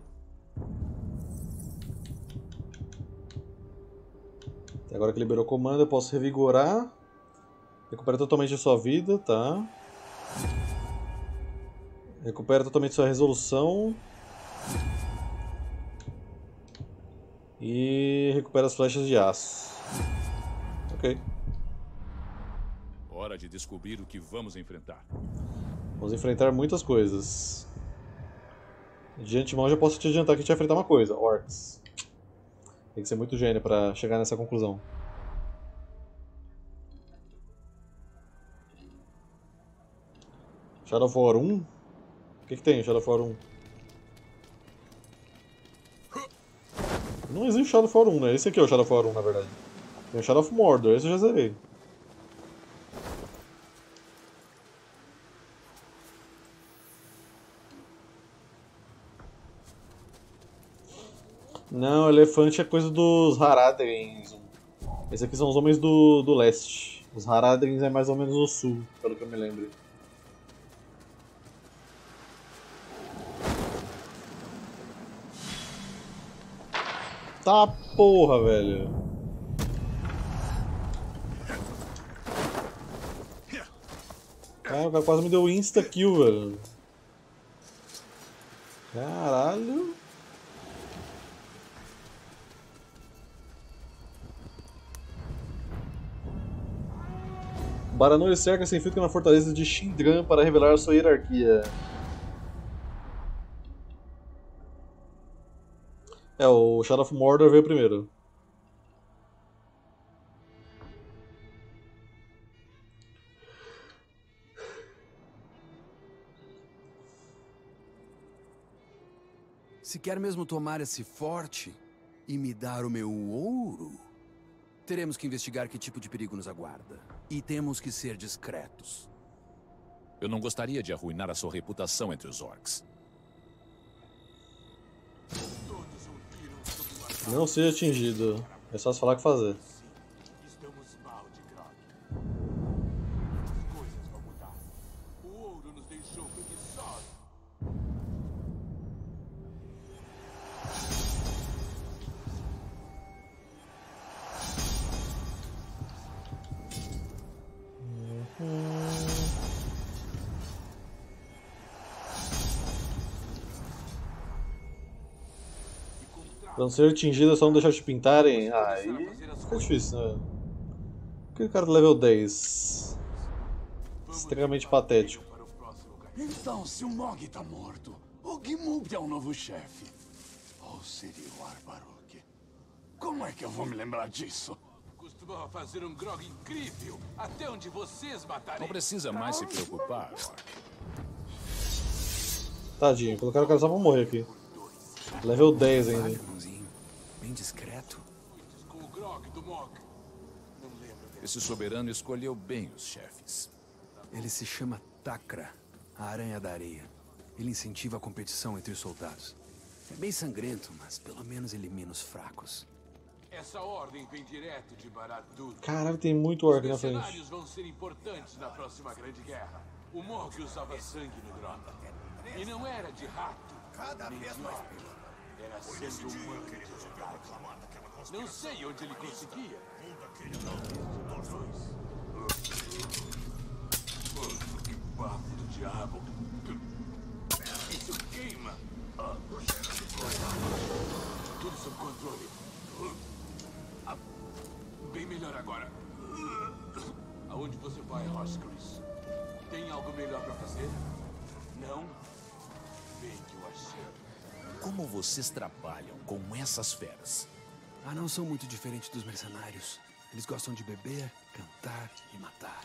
Agora que liberou o comando, eu posso revigorar. Recupera totalmente a sua vida, tá? Recupera totalmente sua resolução. E recupera as flechas de aço. Ok. Hora de descobrir o que vamos enfrentar. Vamos enfrentar muitas coisas. De antemão já posso te adiantar que a gente vai enfrentar uma coisa. Orcs. Tem que ser muito gênio pra chegar nessa conclusão. Shadow of War 1? O que tem Shadow of War 1? Não existe Shadow of War 1, né? Esse aqui é o Shadow of War 1, na verdade. Tem o Shadow of Mordor, esse eu já zerei. Não, elefante é coisa dos Haradrins. Esses aqui são os homens do leste. Os Haradrins é mais ou menos no sul, pelo que eu me lembro. Tá porra, velho. Cara, o cara quase me deu insta-kill, velho. Caralho. Baranoia cerca se infiltra na fortaleza de Shin'Dran para revelar sua hierarquia. É, o Shadow of Mordor veio primeiro. Se quer mesmo tomar esse forte e me dar o meu ouro, teremos que investigar que tipo de perigo nos aguarda. E temos que ser discretos. Eu não gostaria de arruinar a sua reputação entre os orcs. Não seja atingido. É só se falar o que fazer. Estamos mal de Grog. As coisas vão mudar. O ouro nos deixou preguiçosos. Pra não ser atingido é só não deixar te pintarem. Aí fica difícil, né? Aquele cara do level 10. Extremamente patético. Então, se o Mog tá morto, o Gimub é o novo chefe. Ou seria o Arbarok? Como é que eu vou me lembrar disso? Costumava fazer um grog incrível, até onde vocês matarem. Não precisa mais se preocupar, Orc. Tadinho, colocaram o cara só pra morrer aqui. Level 10 ainda. Irmãozinho, bem discreto. Com o grog do Mog. Não lembro dele. Esse soberano escolheu bem os chefes. Ele se chama Takra, a Aranha da Areia. Ele incentiva a competição entre os soldados. É bem sangrento, mas pelo menos elimina os fracos. Essa ordem vem direto de Barad-dûr. Caralho, tem muito orc Os na frente. mercenários vão ser importantes na próxima grande guerra. O Mog usava sangue no grog. E não era de rato, nem de orc. Era sangue humano. Não sei onde ele conseguia. Que bafo do diabo. Isso queima. Tudo sob controle. Bem melhor agora. Aonde você vai, Roscris? Tem algo melhor pra fazer? Não? Bem que eu achei. Como vocês trabalham com essas feras? Ah, não são muito diferentes dos mercenários. Eles gostam de beber, cantar e matar.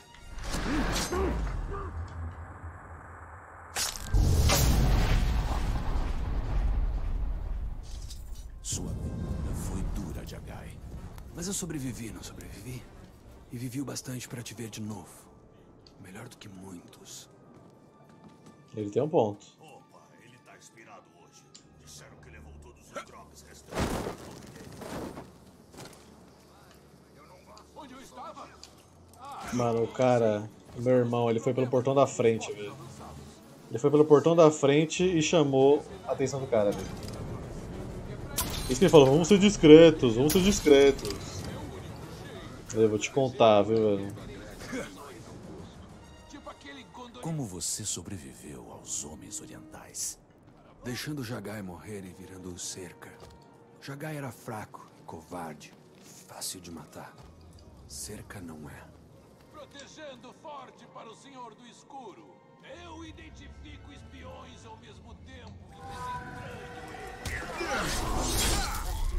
Sua vida foi dura, Jagai. Mas eu sobrevivi, não sobrevivi? E vivi o bastante para te ver de novo. Melhor do que muitos. Ele tem um ponto. Opa, ele tá inspirado hoje. Disseram que levou todos os drogas restantes. Onde eu estava? Mano, o cara, meu irmão, ele foi pelo portão da frente, velho. Ele foi pelo portão da frente e chamou a atenção do cara, velho. Isso que ele falou, vamos ser discretos, vamos ser discretos. Eu vou te contar, viu, velho. Como você sobreviveu aos homens orientais? Deixando Jagai morrer e virando o cerca. Jagai era fraco e covarde. Fácil de matar. Cerca não é. Protegendo forte para o Senhor do Escuro. Eu identifico espiões ao mesmo tempo e desentranho eles.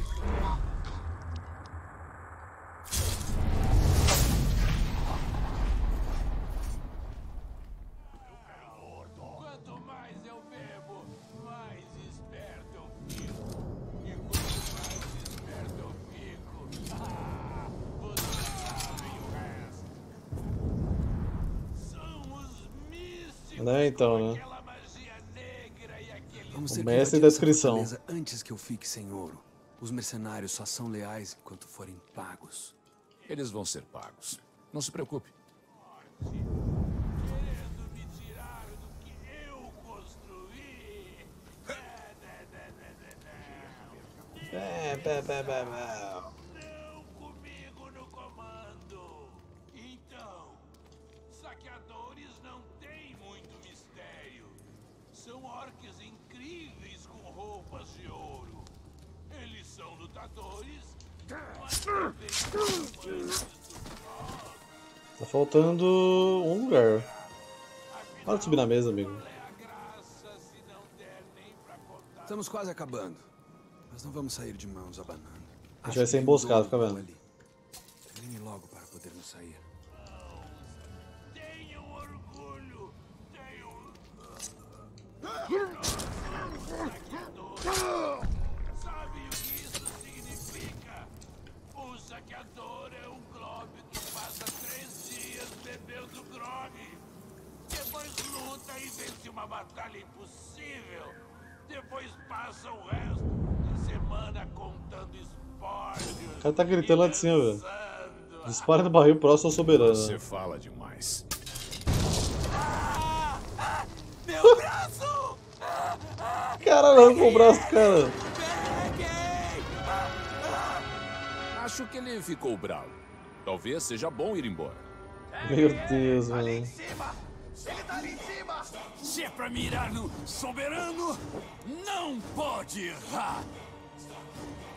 Quanto mais eu bebo, mais esperto eu fico. E quanto mais esperto eu fico, vocês sabem o resto. São os místicos Né, então, né? aquela magia negra e aquele... Vamos O ter que mestre invadir da essa descrição. fortaleza antes que eu fique sem ouro. Os mercenários só são leais enquanto forem pagos. Eles vão ser pagos. Não se preocupe. Querendo me tirar do que eu construí. Não comigo no comando. Então, saqueadores não têm muito mistério. São orques incríveis com roupas de ouro. Eles são lutadores, mas também são humanos. Tá faltando um lugar. Para de subir na mesa, amigo. Estamos quase acabando. Mas não vamos sair de mãos abanando. A gente vai ser emboscado, fica vendo. Termine logo para podermos sair. Tenham orgulho. Sabe o que isso significa? O saqueador é um globo que passa 3 dias bebendo grog. Depois luta e vence uma batalha impossível. Depois passa o resto da semana contando espólios. O cara tá gritando lá de cima, velho. dançando. Dispara no barril próximo ao soberano. Você fala demais. Meu braço! Caralho, arrancou o braço do cara. Acho que ele ficou bravo. Talvez seja bom ir embora. Meu Deus, mano. Ele tá ali em cima! Se é pra mirar no soberano, não pode errar!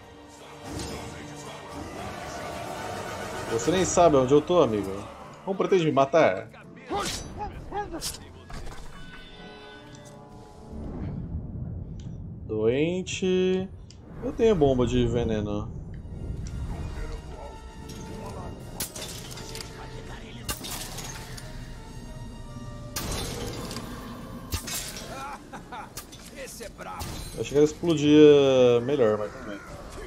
Você nem sabe onde eu tô, amigo. Como pretende me matar? Doente. Eu tenho bomba de veneno. Esse é brabo. Eu achei que ela explodia melhor, mas também.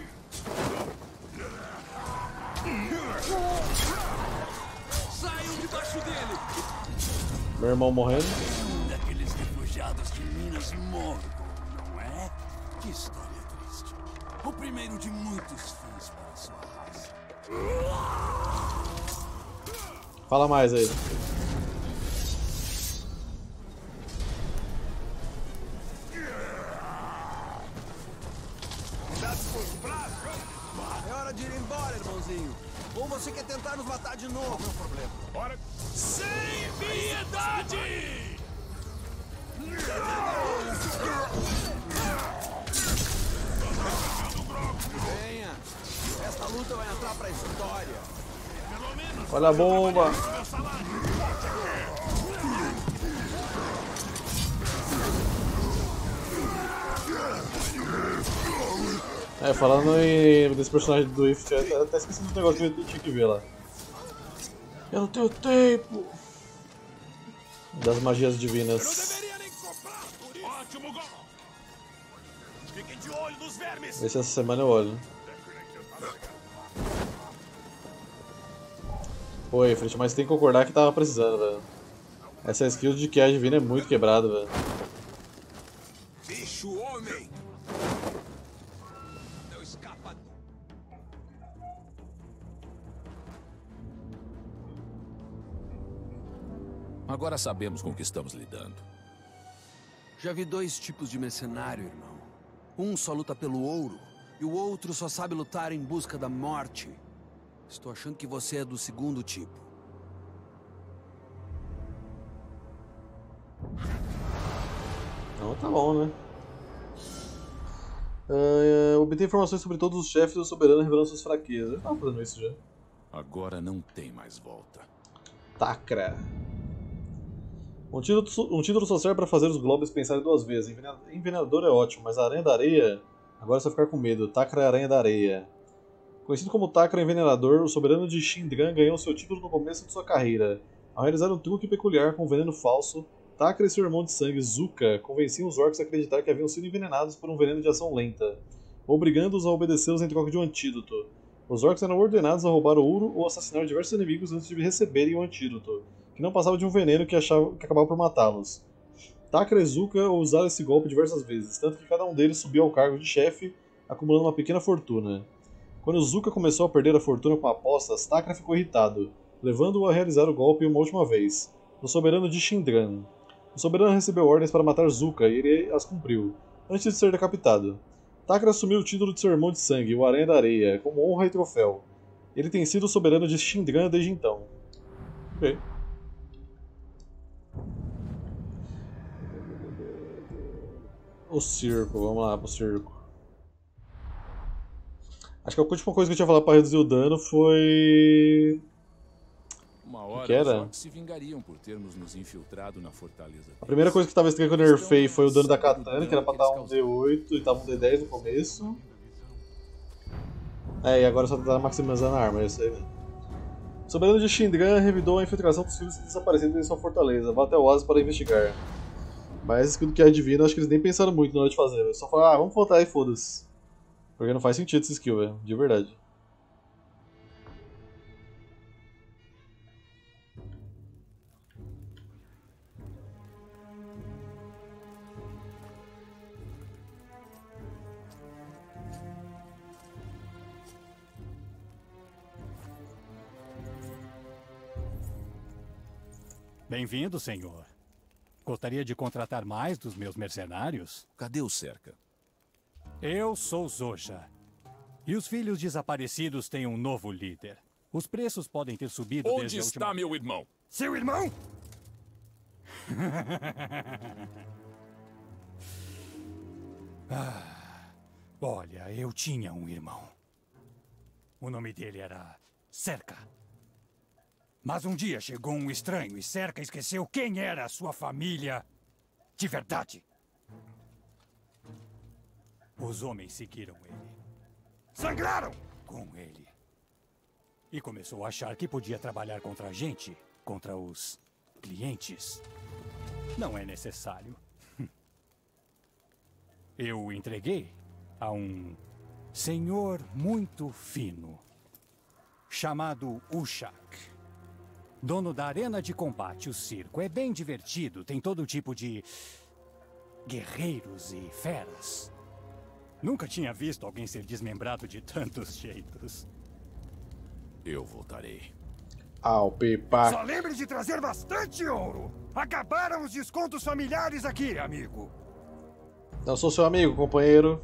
Saiam debaixo dele. Meu irmão morrendo. Daqueles refugiados de Minas Morgul, não é? Que história triste. O primeiro de muitos fins para sua raça. Fala mais aí. É hora de ir embora, irmãozinho. Ou você quer tentar nos matar de novo? Não é o problema. Bora. Sem piedade! Venha. Esta luta vai entrar pra história. Olha a bomba. É, falando desse personagem do Ift, eu até esqueci do negócio que eu tinha que ver lá. Eu não tenho tempo. Das magias divinas. Deveria nem comprar por isso. Ótimo gol. Fiquem de olho nos vermes. Vê se essa semana eu olho. Pô, Ifrit, mas tem que concordar que tava precisando, velho. Essa skill de que a divina é muito quebrada, velho. Bicho homem. Não escapa. Agora sabemos com o que estamos lidando. Já vi dois tipos de mercenário, irmão. Um só luta pelo ouro, e o outro só sabe lutar em busca da morte. Estou achando que você é do segundo tipo. Então tá bom, né? Obter informações sobre todos os chefes do soberano revelando suas fraquezas. Eu tava fazendo isso já. Agora não tem mais volta. Tacra. Um título só serve para fazer os globes pensarem duas vezes. Envenenador é ótimo, mas a Aranha da Areia... Agora você vai ficar com medo. Tacra é a Aranha da Areia. Conhecido como Tacra Envenenador, o soberano de Shin'Dran ganhou seu título no começo de sua carreira. Ao realizar um truque peculiar com veneno falso, Tacra e seu irmão de sangue, Zuka, convenciam os orcs a acreditar que haviam sido envenenados por um veneno de ação lenta, obrigando-os a obedecê-los em troca de um antídoto. Os orcs eram ordenados a roubar o ouro ou assassinar diversos inimigos antes de receberem o antídoto, que não passava de um veneno que acabava por matá-los. Tacra e Zuka usaram esse golpe diversas vezes, tanto que cada um deles subiu ao cargo de chefe, acumulando uma pequena fortuna. Quando Zuka começou a perder a fortuna com apostas, Tacra ficou irritado, levando-o a realizar o golpe uma última vez, no soberano de Shin'Dran. O soberano recebeu ordens para matar Zuka e ele as cumpriu, antes de ser decapitado. Tacra assumiu o título de seu irmão de sangue, o Aranha da Areia, como honra e troféu. Ele tem sido o soberano de Shin'Dran desde então. Ok. O circo, vamos lá pro circo. Acho que a última coisa que eu tinha falado pra reduzir o dano foi... Uma hora que era? os orcs se vingariam por termos nos infiltrado na fortaleza. A primeira coisa que estava escrita que eu nerfei foi o dano da katana, que era pra dar um D8 e tava um D10 no começo. É, e agora só tá maximizando a arma, é isso aí mesmo. O soberano de Shin'Dran revidou a infiltração dos filhos desaparecidos em sua fortaleza. Vá até o oásis para investigar. Mas esse que é divino, acho que eles nem pensaram muito na hora de fazer. Eles só falaram, vamos voltar e foda-se. Porque não faz sentido esse skill, velho, de verdade. Bem-vindo, senhor. Gostaria de contratar mais dos meus mercenários? Cadê o cerca? Eu sou Zoja. E os filhos desaparecidos têm um novo líder. Os preços podem ter subido Onde desde a está última... meu irmão? Seu irmão? Olha, eu tinha um irmão. O nome dele era Cerca. Mas um dia chegou um estranho e Cerca esqueceu quem era a sua família de verdade. Os homens seguiram ele. Sangraram com ele. E começou a achar que podia trabalhar contra a gente, contra os clientes. Não é necessário. Eu o entreguei a um senhor muito fino, chamado Ushak. Dono da arena de combate, o circo. É bem divertido, tem todo tipo de guerreiros e feras. Nunca tinha visto alguém ser desmembrado de tantos jeitos. Eu voltarei. Ao pipa. Só lembre de trazer bastante ouro. Acabaram os descontos familiares aqui, amigo. Não sou seu amigo, companheiro.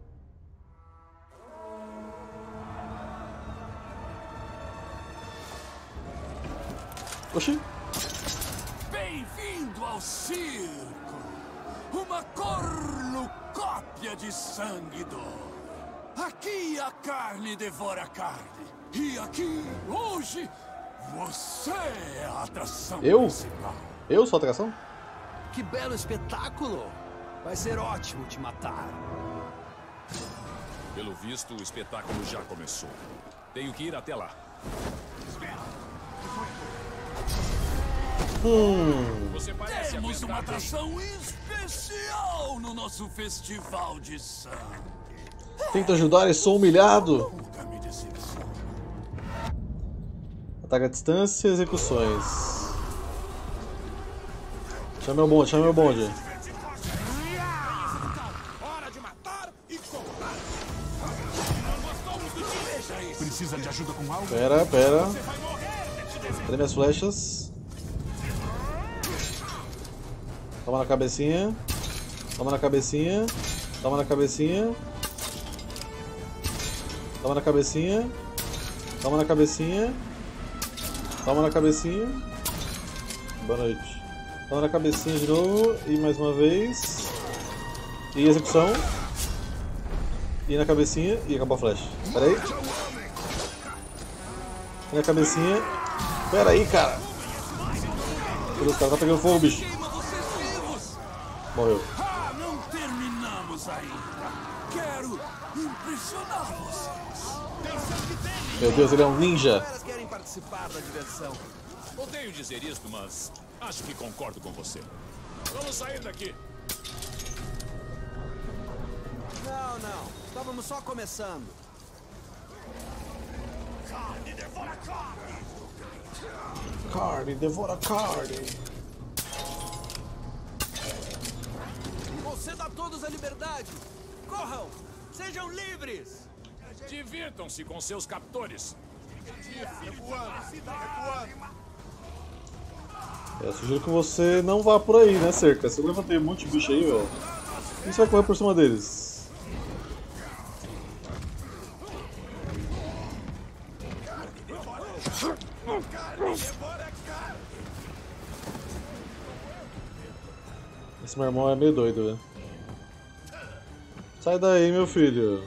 Oxi. Bem-vindo ao circo! Uma cornucópia de sangue dor. Aqui a carne devora a carne. E aqui, hoje, você é a atração principal. Eu sou a atração? Que belo espetáculo! Vai ser ótimo te matar. Pelo visto, o espetáculo já começou. Tenho que ir até lá. Você parece Temos uma aguentar bem. atração especial no nosso festival de sangue. Tento ajudar e sou humilhado. Nunca me decepciona. Ataque à distância e execuções. Chama meu bonde, chama meu bonde. Hora de matar e cortar. Precisa de ajuda com algo? Pera. Cadê minhas flechas? Toma na cabecinha. Toma na cabecinha. Toma na cabecinha. Toma na cabecinha. Toma na cabecinha. Toma na cabecinha. Boa noite. Toma na cabecinha de novo. E mais uma vez. E execução. E na cabecinha. E acabou a flecha. Pera aí. E na cabecinha. Pera aí, cara. Deus, o cara tá pegando fogo, bicho. Morreu. Ah, não terminamos ainda. Quero impressionar vocês. Meu Deus, ele é um ninja. Os caras querem participar da diversão. Odeio dizer isto, mas acho que concordo com você. Vamos sair daqui. Não. Estávamos só começando. Carne, devora carne. Você dá todos a liberdade. Corram! Sejam livres! Divirtam-se com seus captores. Eu sugiro que você não vá por aí, né, Cerca? Você levantei um monte de bicho aí, velho. Como você vai correr por cima deles? Esse meu irmão é meio doido, velho. Sai daí, meu filho.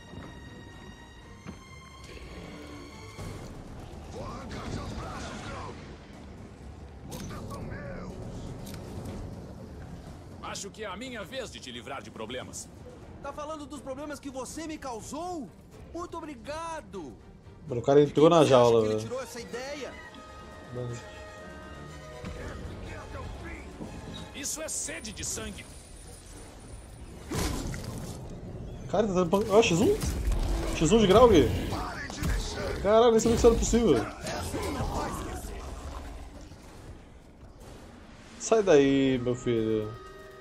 Acho que é a minha vez de te livrar de problemas. Tá falando dos problemas que você me causou? Muito obrigado! Mano, o cara entrou na jaula, Ele velho. tirou essa ideia? Isso é sede de sangue. Cara, tá dando pan... Ó, X1? X1 de Graug? Caralho, nem sabia que isso era possível. Sai daí, meu filho.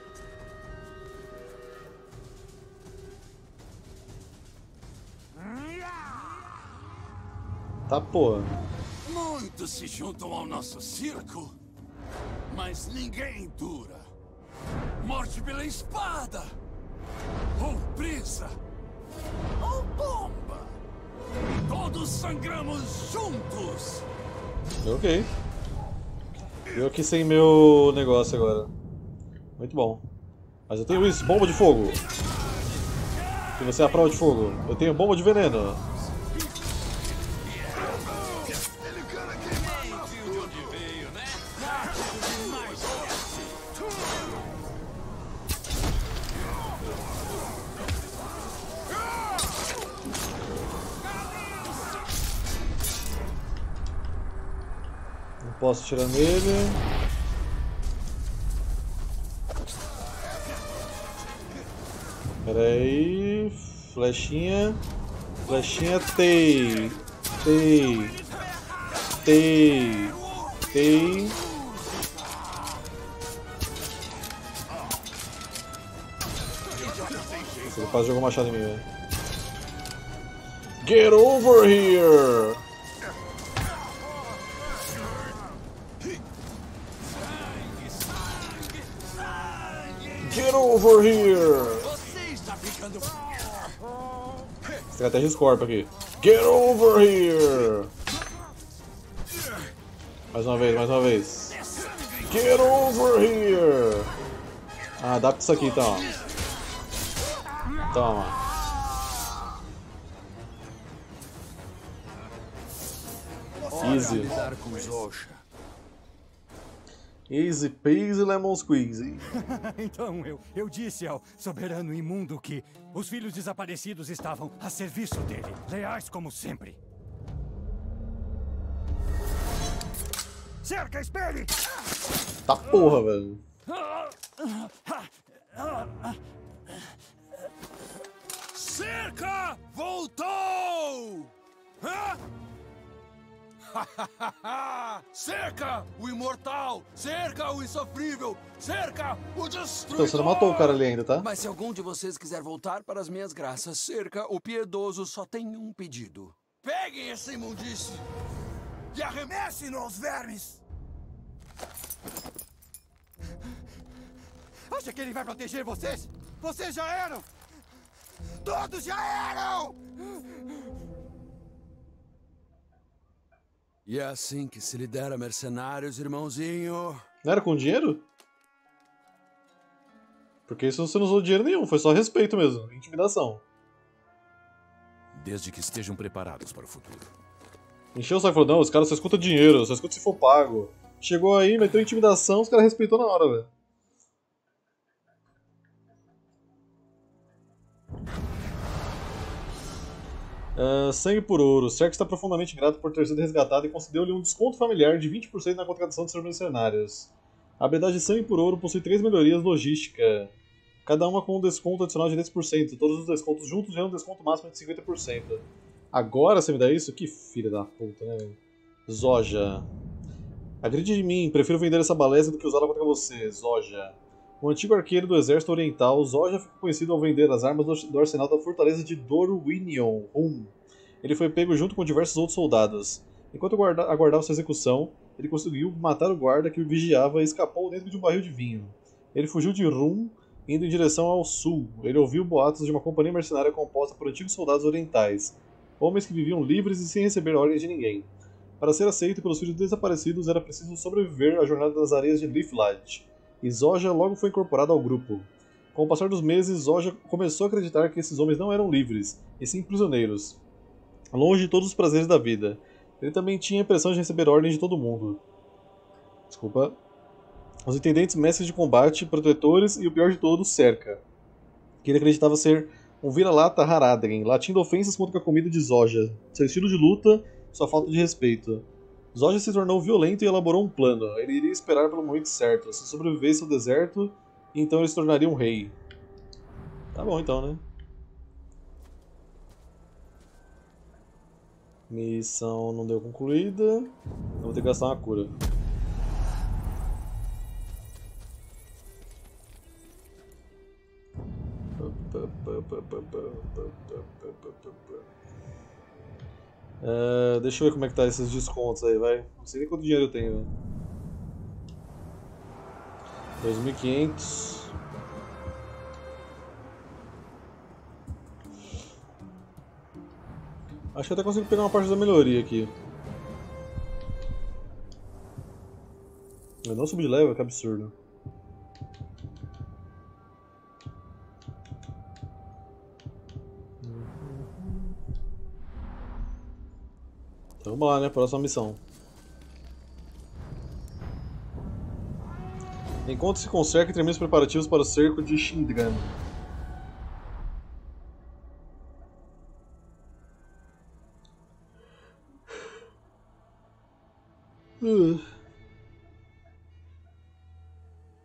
Tá, porra. Muitos se juntam ao nosso circo, mas ninguém dura. Morte pela espada, ou brisa, ou bomba. Todos sangramos juntos. Ok. Eu aqui sem meu negócio agora. Muito bom. Mas eu tenho isso, bomba de fogo. E você é a prova de fogo. Eu tenho bomba de veneno. posso atirar nele. Pera aí. Flechinha. Flechinha. Tei. Tei. Tei. Tei. Ele quase jogou machado em mim, velho. Get over here! Get over here! Estratégia Scorpio aqui. Get over here! Mais uma vez, mais uma vez. Get over here! Ah, adapta isso aqui então. Toma. Easy. Easy peasy lemon squeezy. Então eu disse ao soberano imundo que os filhos desaparecidos estavam a serviço dele, leais como sempre. Cerca, espere! Tá porra, velho. Cerca voltou! Hã? Cerca o imortal! Cerca o insofrível! Cerca o destruidor! Então, você não matou o cara ali ainda, tá? Mas se algum de vocês quiser voltar para as minhas graças, Cerca, o piedoso só tem um pedido. Peguem essa imundície e arremessem-no aos vermes! Acha que ele vai proteger vocês? Vocês já eram! Todos já eram! E é assim que se lidera mercenários, irmãozinho. Não era com dinheiro? Porque isso você não usou dinheiro nenhum, foi só respeito mesmo, intimidação. Desde que estejam preparados para o futuro. Encheu o saco e falou, não, os caras só escutam dinheiro, só escutam se for pago. Chegou aí, meteu intimidação, os caras respeitou na hora, velho. Sangue por ouro. Cerca está profundamente grato por ter sido resgatado e concedeu-lhe um desconto familiar de 20% na contratação de seus mercenários. A habilidade de Sangue por Ouro possui 3 melhorias logística, cada uma com um desconto adicional de 10%. Todos os descontos juntos geram um desconto máximo de 50%. Agora você me dá isso? Que filha da puta, né? Zoja. Acredite em mim, prefiro vender essa balesa do que usá-la contra você, Zoja. O antigo arqueiro do exército oriental, Zoja ficou conhecido ao vender as armas do arsenal da fortaleza de Dorwinion. Ele foi pego junto com diversos outros soldados. Enquanto aguardava sua execução, ele conseguiu matar o guarda que o vigiava e escapou dentro de um barril de vinho. Ele fugiu de Rum, indo em direção ao sul. Ele ouviu boatos de uma companhia mercenária composta por antigos soldados orientais, homens que viviam livres e sem receber ordens de ninguém. Para ser aceito pelos filhos desaparecidos, era preciso sobreviver à jornada das areias de Leaflight, e Zoja logo foi incorporado ao grupo. Com o passar dos meses, Zoja começou a acreditar que esses homens não eram livres, e sim prisioneiros, longe de todos os prazeres da vida. Ele também tinha a impressão de receber ordens de todo mundo. Desculpa. Os intendentes mestres de combate, protetores e o pior de todos, Cerca, que ele acreditava ser um vira-lata Haradrim, latindo ofensas contra a comida de Zoja, seu estilo de luta, sua falta de respeito. Zoja se tornou violento e elaborou um plano. Ele iria esperar pelo momento certo, se sobrevivesse ao deserto, e então ele se tornaria um rei. Tá bom então, né? Missão não deu concluída. Eu vou ter que gastar uma cura. Deixa eu ver como é que tá esses descontos aí, vai. Não sei nem quanto dinheiro eu tenho. 2.500. Acho que até consigo pegar uma parte da melhoria aqui. Eu não subi de level, que absurdo. Então vamos lá, né? Próxima missão. Encontre-se com Cerca e termine os preparativos para o cerco de Shindrana.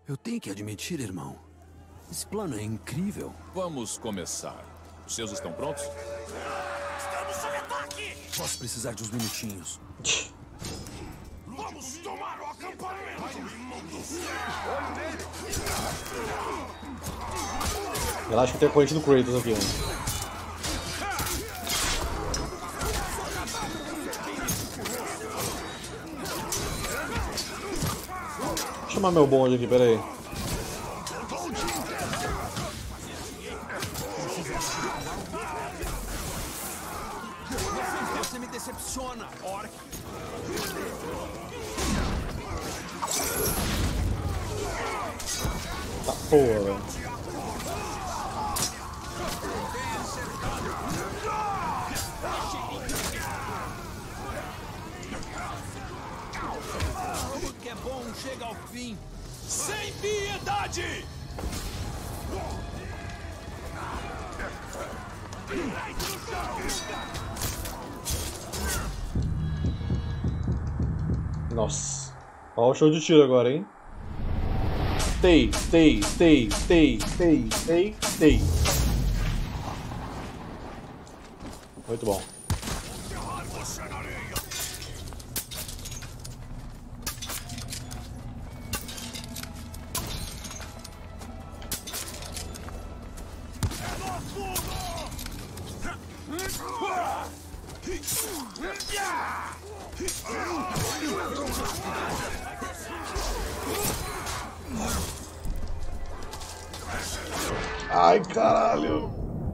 Eu tenho que admitir, irmão. Esse plano é incrível. Vamos começar. Os seus estão prontos? Estamos sob ataque! Posso precisar de uns minutinhos. Vamos tomar o acampamento! Relaxa que tem a corrente do Kratos aqui, mano. Vou chamar meu bonde aqui, peraí. Você me decepciona, orc. Tá porra, velho. Tudo que é bom chega ao fim. Sem piedade! Nossa. Olha o show de tiro agora, hein? Tei. Muito bom. Ai, caralho.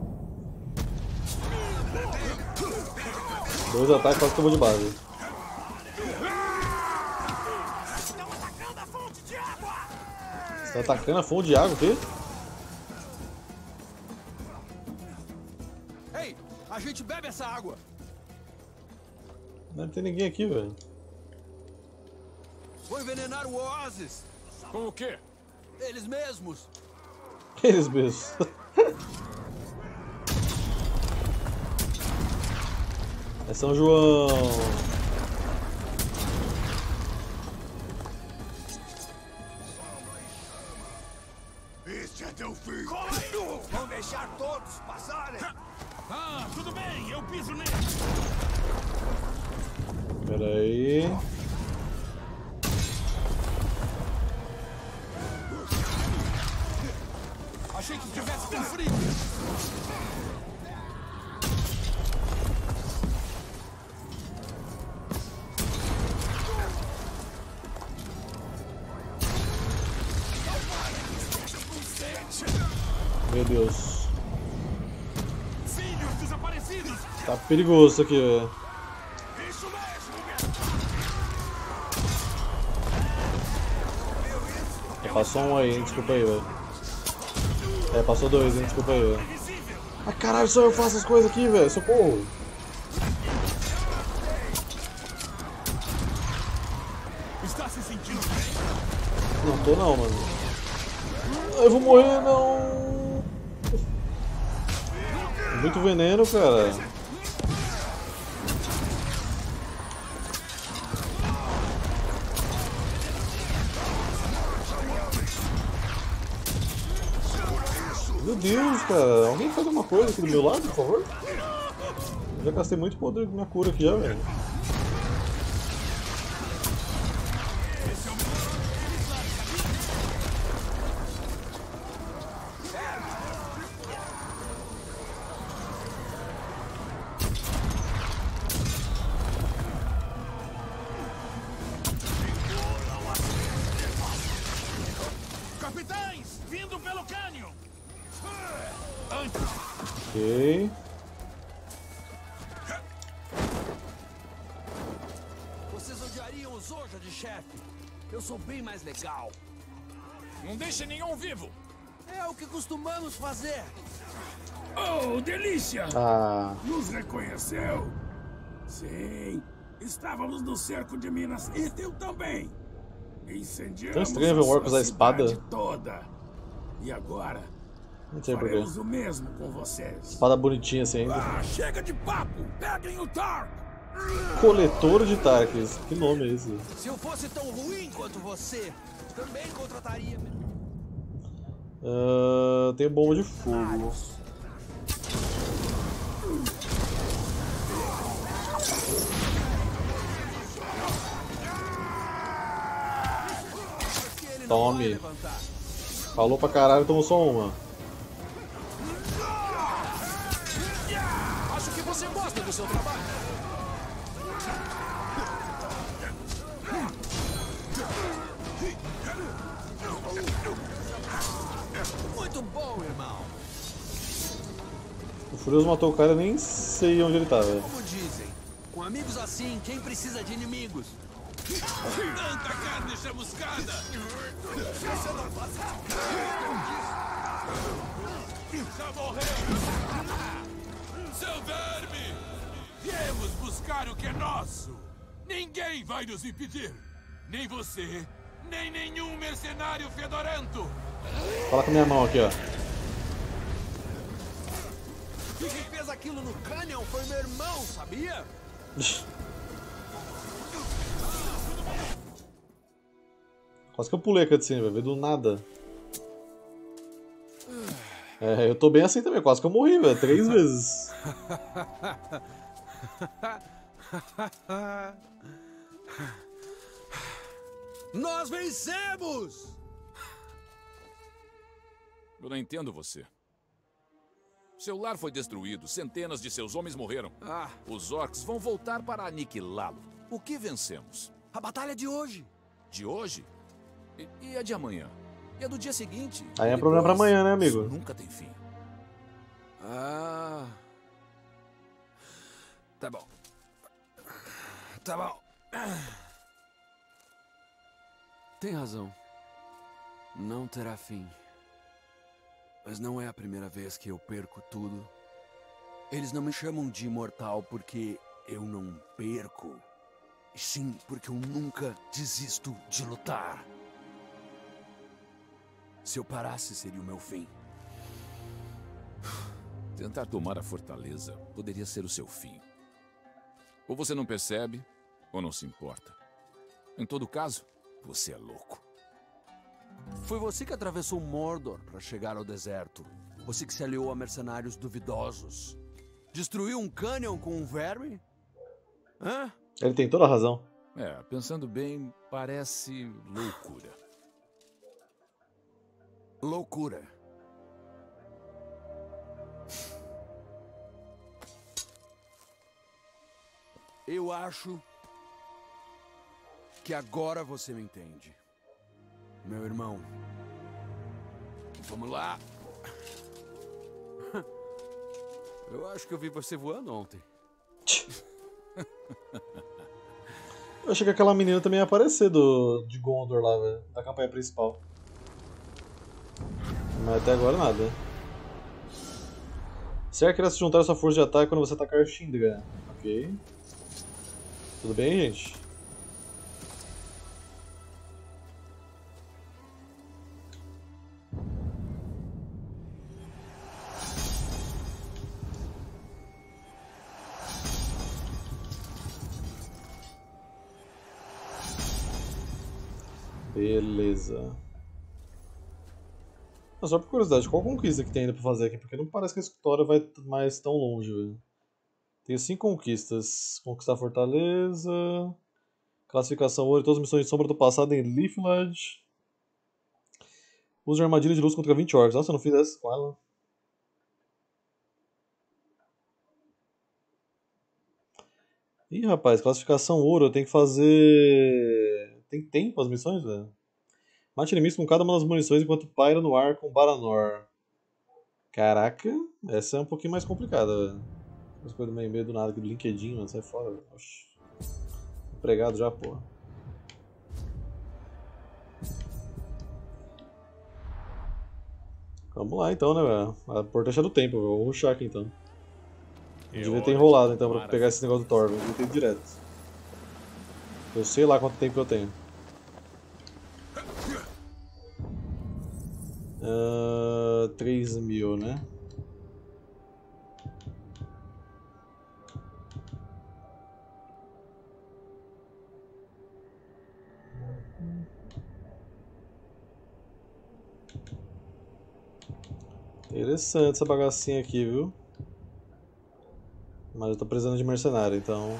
2 ataques, quase tomou de base. Você tá atacando a fonte de água, o quê? Ei, a gente bebe essa água. Não tem ninguém aqui, velho. Vou envenenar o Oasis. Com o quê? Eles mesmos. Eles mesmos. É São João. Este é teu fim. Vão deixar todos passarem. Ah, tudo bem, eu piso nele. Pera aí. Achei que estivesse com frio. Meu Deus. Filhos desaparecidos. Tá perigoso isso aqui, velho. Isso mesmo. Passou um aí, hein? Desculpa aí, velho. É, passou 2, hein? Desculpa aí, velho. Ai, caralho, só eu faço as coisas aqui, velho. Socorro. Está se sentindo bem? Não tô não, mano. Eu vou morrer, não. Muito veneno, cara. Meu Deus, cara. Alguém faz alguma coisa aqui do meu lado, por favor? Eu já gastei muito poder com minha cura aqui já, velho. Capitães, vindo pelo cânion. Ok. Vocês odiariam os Zoja de chefe. Eu sou bem mais legal. Não deixe nenhum vivo. É o que costumamos fazer. Oh, delícia! Ah, Nos reconheceu? Sim. Estávamos no cerco de Minas Ithil também. Incendiamos tão estranho ver um orc usar espada. toda. E agora? Não sei porquê. Faremos o mesmo com vocês. Espada bonitinha assim ainda. Ah, chega de papo! Peguem o Tark! Coletor de Tarks. Que nome é esse? Se eu fosse tão ruim quanto você, também contrataria. Tem bomba de fogo. Tome. Falou pra caralho, tomou só uma. Acho que você gosta do seu trabalho. Muito bom, irmão. O Furioso matou o cara, nem sei onde ele tá, velho. Como dizem, com amigos assim, quem precisa de inimigos? Tanta carne chamuscada! Já morreu! Seu verme! Viemos buscar o que é nosso! Ninguém vai nos impedir! Nem você, nem nenhum mercenário fedorento! Fala com a minha mão aqui, ó. Quem fez aquilo no Canyon foi meu irmão, sabia? Quase que eu pulei a cutscene, vai ver do nada. Eu tô bem assim também, quase que eu morri, velho, 3 vezes. Nós vencemos! Eu não entendo você. Seu lar foi destruído, centenas de seus homens morreram. Os orcs vão voltar para aniquilá-lo. O que vencemos? A batalha de hoje. De hoje? E a de amanhã? E a do dia seguinte? Aí é problema pra amanhã, né, amigo? Isso nunca tem fim. Tá bom. Tá bom. Tem razão. Não terá fim. Mas não é a primeira vez que eu perco tudo. Eles não me chamam de imortal porque eu não perco. Sim, porque eu nunca desisto de lutar. Se eu parasse, seria o meu fim. Tentar tomar a fortaleza poderia ser o seu fim. Ou você não percebe, ou não se importa. Em todo caso, você é louco. Foi você que atravessou Mordor para chegar ao deserto. Você que se aliou a mercenários duvidosos. Destruiu um canyon com um verme? Hã? Ele tem toda a razão. Pensando bem, parece loucura. Loucura. Eu acho que agora você me entende. Meu irmão. Vamos lá. Eu acho que eu vi você voando ontem. Eu achei que aquela menina também ia aparecer de Gondor lá, velho, da campanha principal. Mas até agora nada. Será que irá se juntar a sua força de ataque quando você atacar Sindra? Ok. Tudo bem, gente? Beleza. Só por curiosidade, qual conquista que tem ainda pra fazer aqui? Porque não parece que a história vai mais tão longe, velho. Tenho 5 conquistas. Conquistar a fortaleza. Classificação ouro, todas as missões de sombra do passado em Leafland. Use armadilha de luz contra 20 orcs. Nossa, eu não fiz essa com ela. Ih, rapaz, classificação ouro, eu tenho que fazer... Tem tempo as missões, velho? Mate inimigos com cada uma das munições enquanto paira no ar com Baranor. Caraca, essa é um pouquinho mais complicada, velho. As coisas meio do nada aqui do LinkedIn, mano, sai fora, velho. Empregado já, porra. Vamos lá então, né, velho? A importante é do tempo, eu vou rushar aqui então. Eu devia ter enrolado então pra pegar esse negócio do Thor, eu devia ter ido direto. Eu sei lá quanto tempo eu tenho. 3.000, né? Interessante essa bagacinha aqui, viu? Mas eu tô precisando de mercenário, então...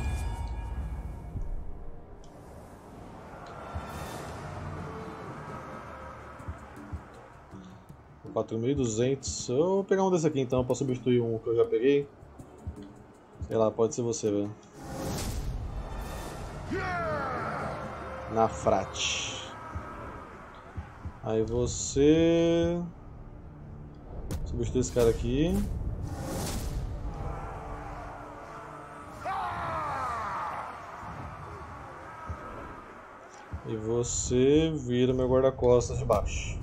$4.200. Eu vou pegar um desse aqui então, pra substituir um que eu já peguei. Sei lá, pode ser você, velho. Na frate. Aí você... substitui esse cara aqui. E você vira meu guarda-costas de baixo.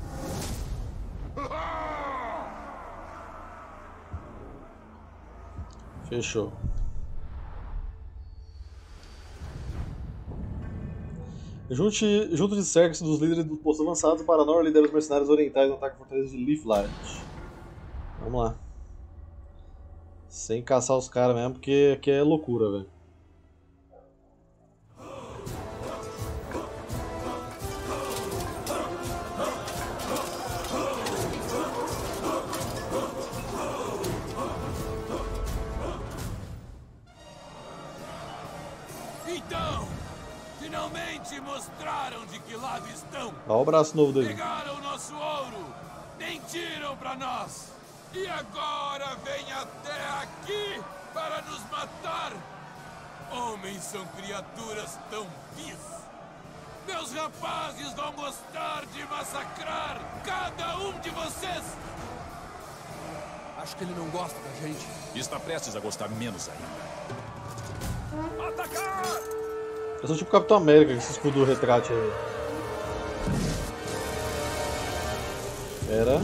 Fechou. Junto de Cerx dos líderes do posto avançado, Paranor lidera os mercenários orientais no ataque à fortaleza de Leaflight. Vamos lá. Sem caçar os caras mesmo, porque aqui é loucura, velho. Então, finalmente mostraram de que lado estão. Olha o braço novo dele. Pegaram nosso ouro, mentiram pra nós. E agora vem até aqui para nos matar. Homens são criaturas tão vis. Meus rapazes vão gostar de massacrar cada um de vocês. Acho que ele não gosta da gente. Está prestes a gostar menos ainda. Atacar! Eu sou tipo Capitão América com esse escudo retrátil aí. Pera.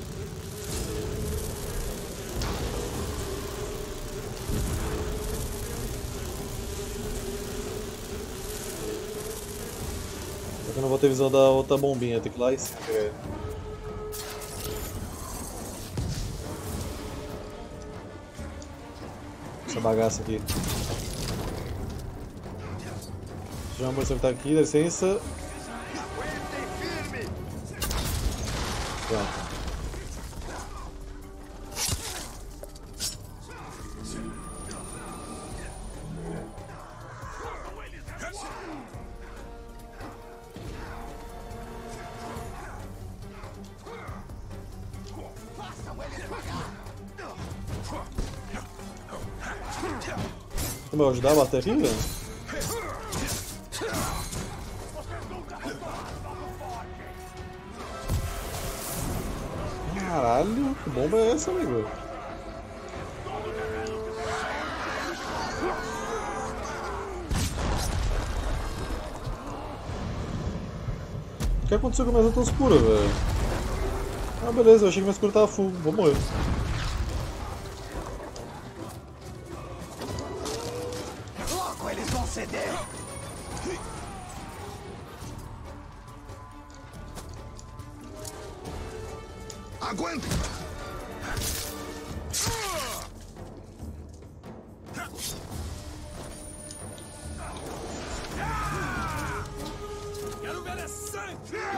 Eu não vou ter visão da outra bombinha, tem que ir lá e se pegar. Essa bagaça aqui. Já vamos acertar aqui, dá licença. Pronto. Como eu ajudar a bater aqui, velho? Caralho, que bomba é essa, amigo? O que aconteceu com a minha tão escura, velho? Ah, beleza, eu achei que minha escura tava full, vou morrer. Logo eles vão ceder. Aguenta! Quero ver é sangue!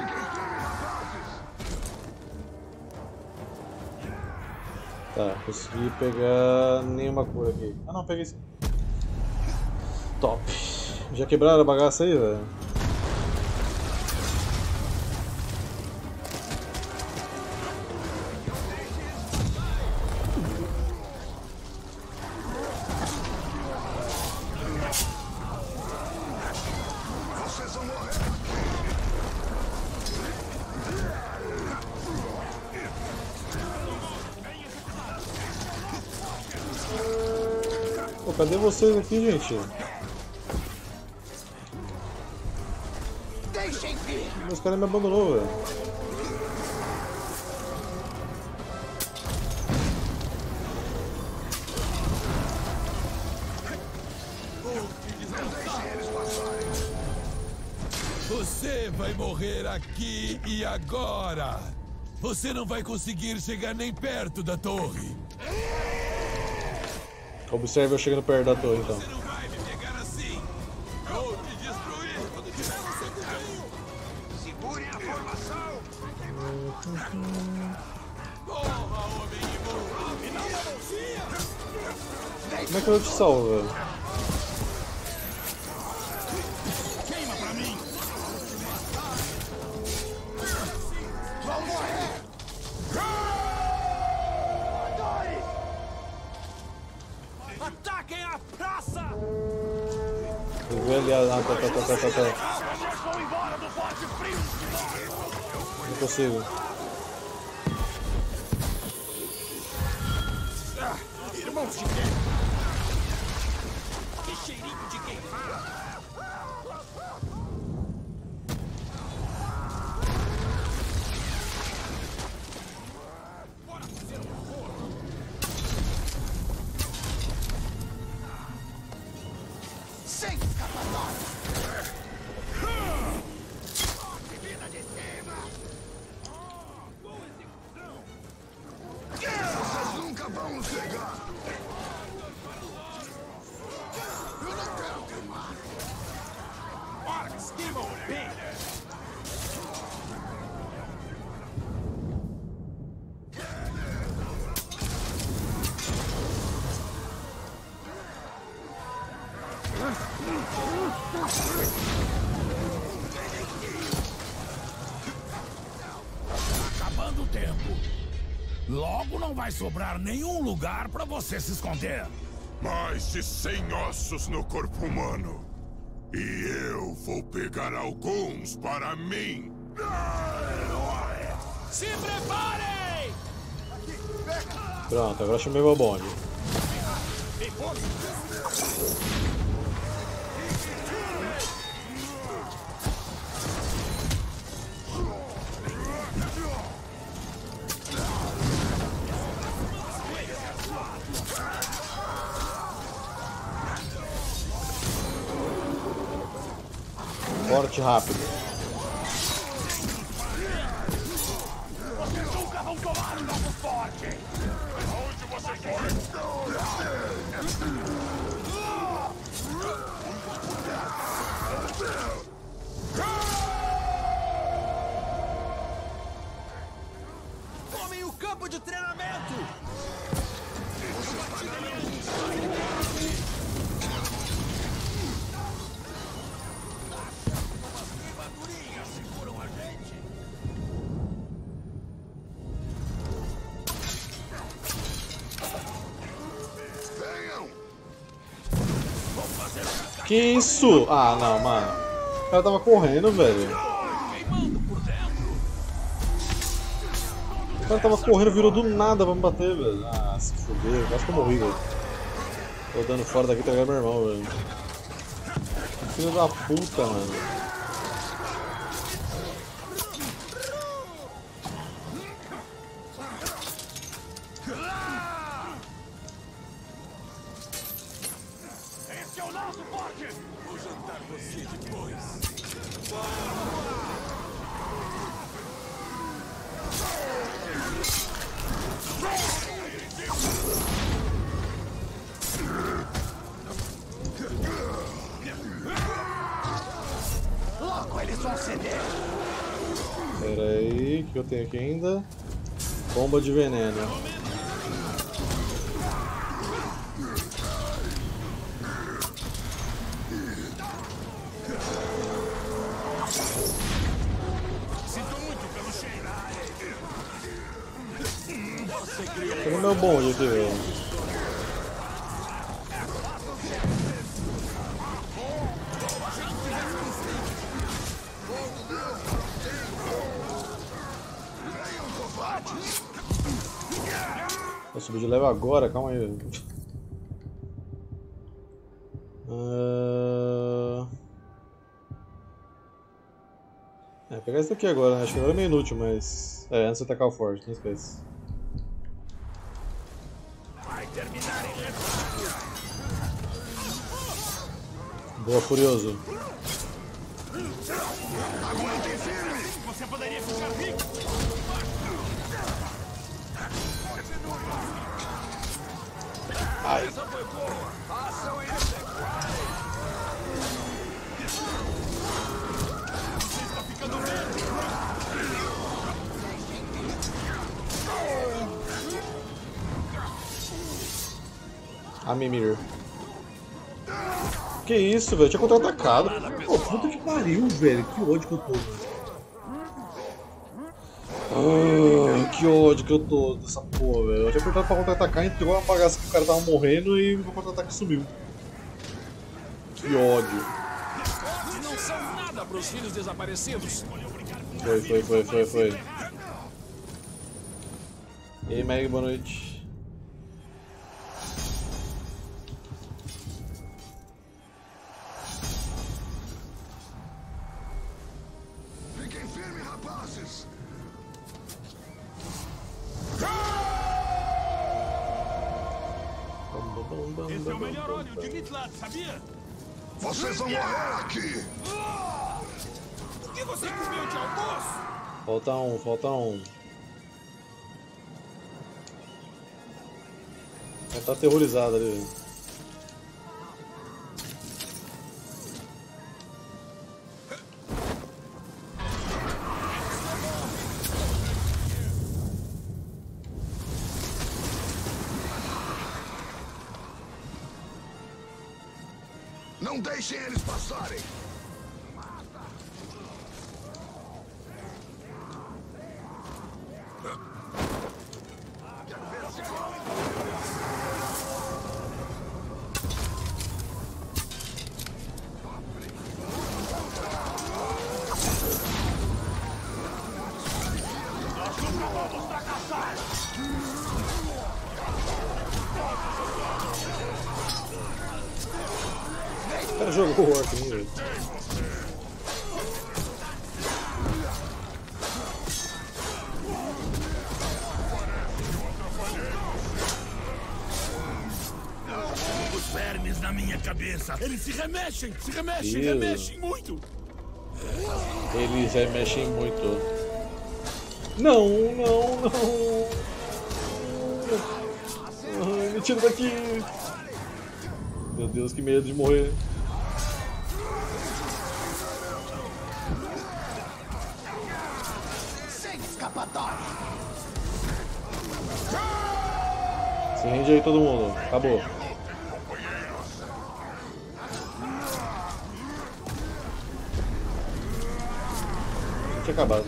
Tá, consegui pegar nenhuma cura aqui. Ah não, peguei sim. Top. Já quebraram a bagaça aí, velho? Pô, cadê vocês aqui, gente? Deixem vir. Meus caras me abandonou, velho. Você vai morrer aqui e agora. Você não vai conseguir chegar nem perto da torre. Observe eu chegando perto da torre, então. Você não vai me pegar assim. Vou te destruir quando tiver um segundinho. Segure a formação. Corra, Como é que eu te salvo, velho? Queima pra mim! Ataquem a praça! Eu vi ali. Ah, tá. Vão embora do forte frio! Não consigo. Irmãos de guerra! Que cheirinho de queimado! Bora fazer um favor! Sem escapatória! Vida de cima! Boa execução! Vocês nunca vão chegar! Eu não quero queimar! Orcs queimam bem! Acabando o tempo. Logo não vai sobrar nenhum lugar pra você se esconder. Mais de 100 ossos no corpo humano. E eu vou pegar alguns para mim. Se preparem! Pronto, agora chamei o bonde. Forte rápido. Vocês nunca vão tomar o nosso forte! Onde vocês foram? Tomem o campo de treinamento! Queimadurinhas seguram a gente! Venham! Que isso? Ah, não, mano. O cara tava correndo, velho. Queimando por dentro! O cara tava correndo, virou do nada pra me bater, velho. Ah, se fuder. Quase que eu morri, velho. Tô dando fora daqui pra pegar meu irmão, velho. Que filho da puta, mano. Esse é o nosso forte! Vou jantar você depois! Logo eles vão ceder! Pera aí, o que eu tenho aqui ainda? Bomba de veneno. Sinto muito pelo cheiro! Cadê meu bonde aqui, velho? Vou subir de level agora, calma aí. Pegar esse daqui agora, né? Acho que agora é meio inútil, mas... antes de atacar o forte, não esquece. Vai terminar em Boa, Furioso. Aguentem firme! Você poderia ficar rico! Ai. Essa foi boa! Façam isso! Você está ficando lento! A Mimir. Que isso, velho? Tinha contra-atacado. Pô, puta que pariu, velho. Que ódio que eu tô. Que ódio que eu tô dessa porra, velho. Eu tinha apertado pra contra-atacar, entrou uma bagaça que o cara tava morrendo e o contra-ataque sumiu. Que ódio. Não são nada pros filhos desaparecidos. Foi. E aí, Meg, boa noite. Fiquem firmes, rapazes! Esse é o melhor óleo de Midland, sabia? Vocês vão morrer aqui! O que você comeu de almoço? Falta um. Ele tá aterrorizado ali, velho. Não deixem eles passarem! O cara jogou o Orc, velho. Os vermes na minha cabeça. Eles se remexem muito. Eles remexem muito. Não. Me tira daqui. Meu Deus, que medo de morrer. Sem escapatória. Se rende aí todo mundo. Acabou. Tinha acabado.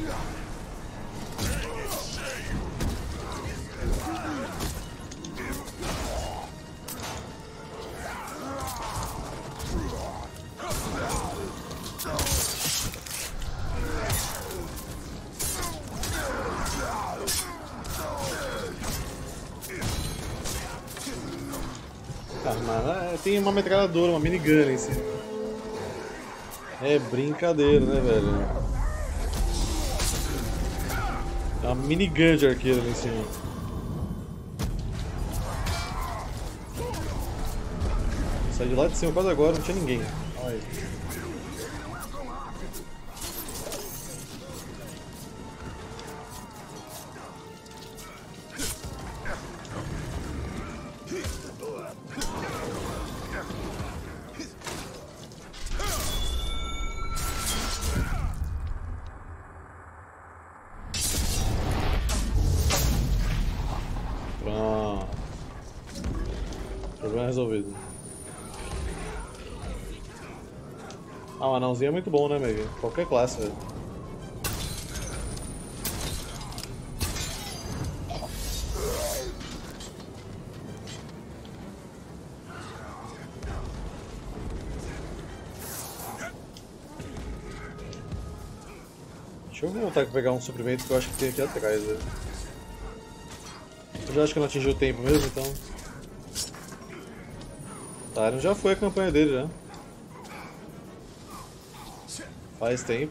Mas tem uma metralhadora, uma minigun em cima. É brincadeira, né, velho? É uma minigun de arqueiro ali em cima. Saí de lá de cima quase agora, não tinha ninguém. Olha aí. Pronto. Problema resolvido. Ah, o anãozinho é muito bom, né, Meg? Qualquer classe, velho. Deixa eu voltar aqui pegar um suprimento que eu acho que tem aqui atrás, velho. Eu já acho que não atingiu o tempo mesmo, então... Tá, ele já foi a campanha dele, já. Faz tempo.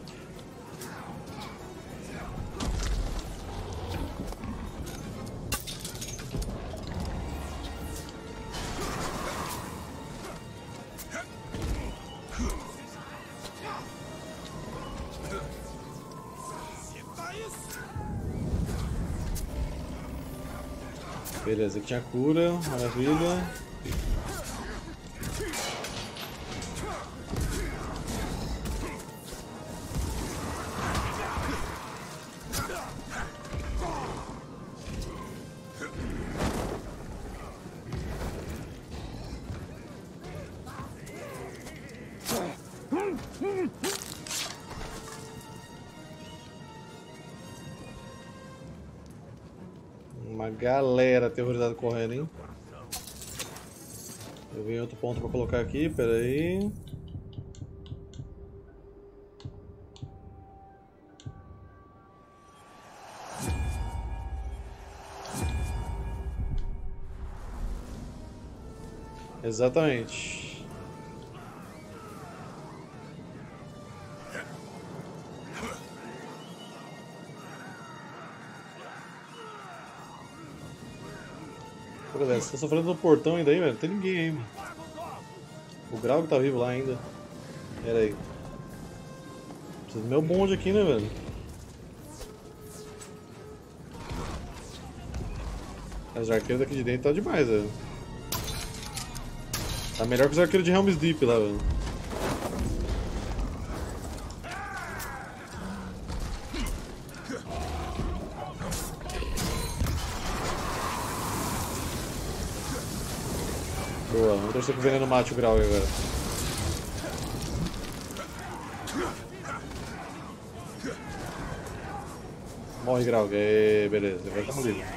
Beleza, aqui tinha cura, maravilha. Uma galera aterrorizada correndo, hein? Eu vi outro ponto pra colocar aqui, peraí. Exatamente. Pô, galera, você tá sofrendo no portão ainda aí, velho? Não tem ninguém aí, mano. O Graug tá vivo lá ainda. Pera aí. Precisa do meu bonde aqui, né, velho? Os arqueiros daqui de dentro tá demais, velho. Tá melhor que os arqueiros de Helm's Deep lá, velho. Boa, vamos torcer que o veneno mate o Graug agora. Morre, Graug. Beleza, agora estamos livres.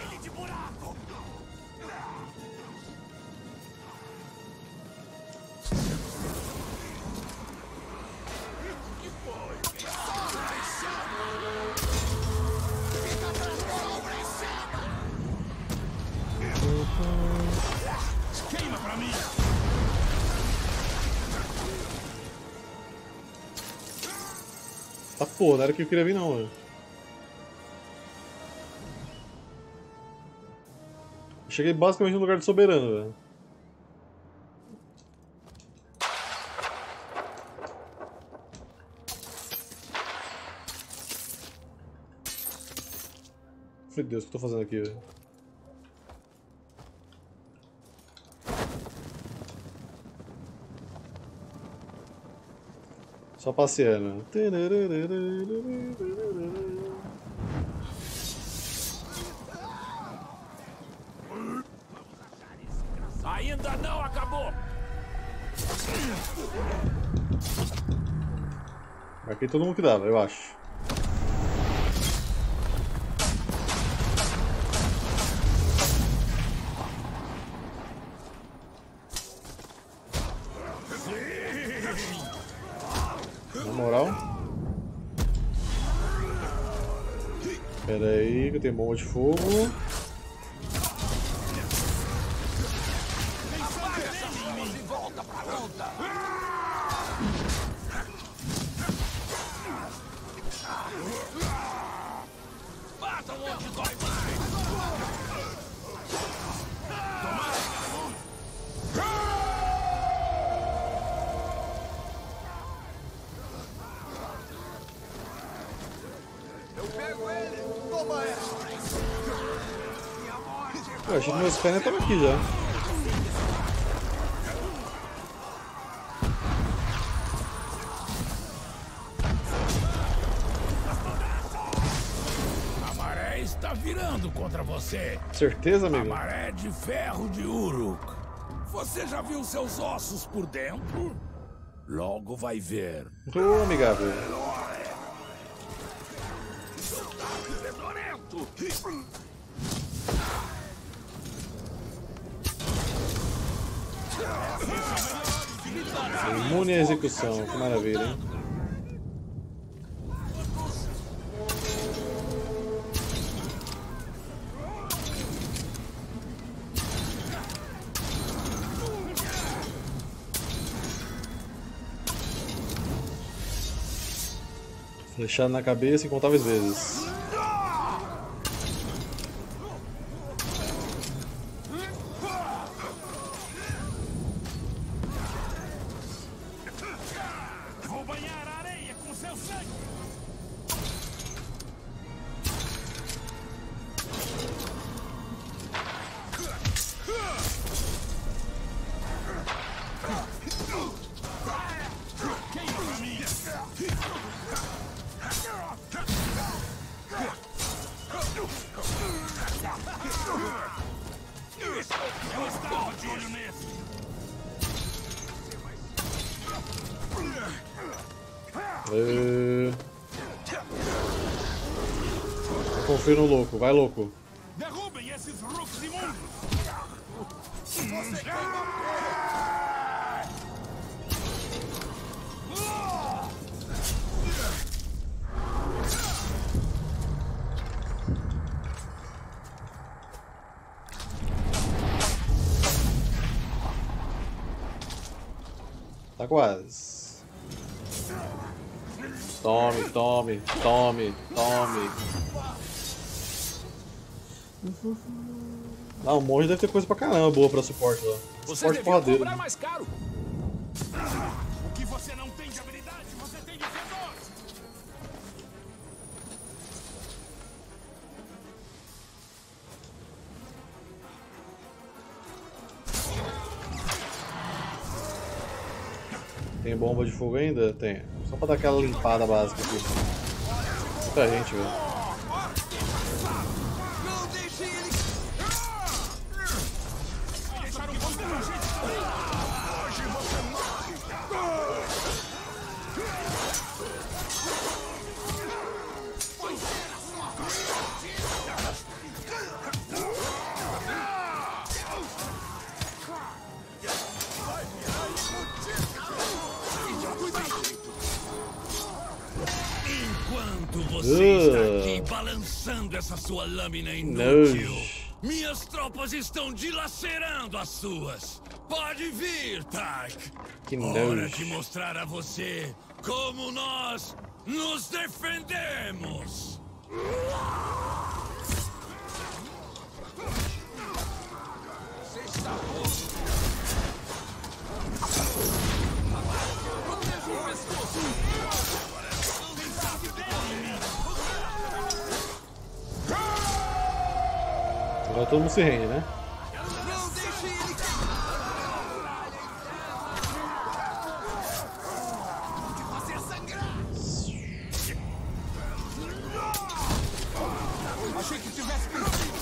Tá porra, não era o que eu queria vir não, mano. Eu cheguei basicamente no lugar do soberano, velho. Meu Deus, o que eu tô fazendo aqui, velho? Só passeando. Ainda não acabou! Marquei todo mundo que dava, eu acho. Na moral. Pera aí, que eu tenho bomba de fogo. Pô, achei que meus pés estavam aqui já. A maré está virando contra você. Certeza, amigo? A maré de ferro de Uruk. Você já viu seus ossos por dentro? Logo vai ver. Ô, amigável. Imune à execução, que maravilha, hein? Flechado na cabeça incontáveis vezes. Vou banhar a areia com seu sangue. Queima pra mim. Eu estava de olho nesse. Eu confio no louco, vai louco. Derrubem esse esses rooks imundos! Você Tá quase. Tome, tome, tome, tome. Ah, o monge deve ter coisa pra caramba boa pra suporte lá. Suporte porradeiro. Mais caro. O que você não tem de habilidade, você tem de fedor! Tem bomba de fogo ainda? Tem. Só pra dar aquela limpada básica aqui. Muita gente, velho. não deixe ele. Deixaram você na gente! Hoje você morre! Enquanto você está aqui balançando essa sua lâmina inútil, minhas tropas estão dilacerando as suas. Pode vir, Tark. Que Hora nojo. de mostrar a você como nós nos defendemos. Você está Agora todo mundo se rende, né? Não deixe ele. Fazer sangrar. Achei que tivesse pensado.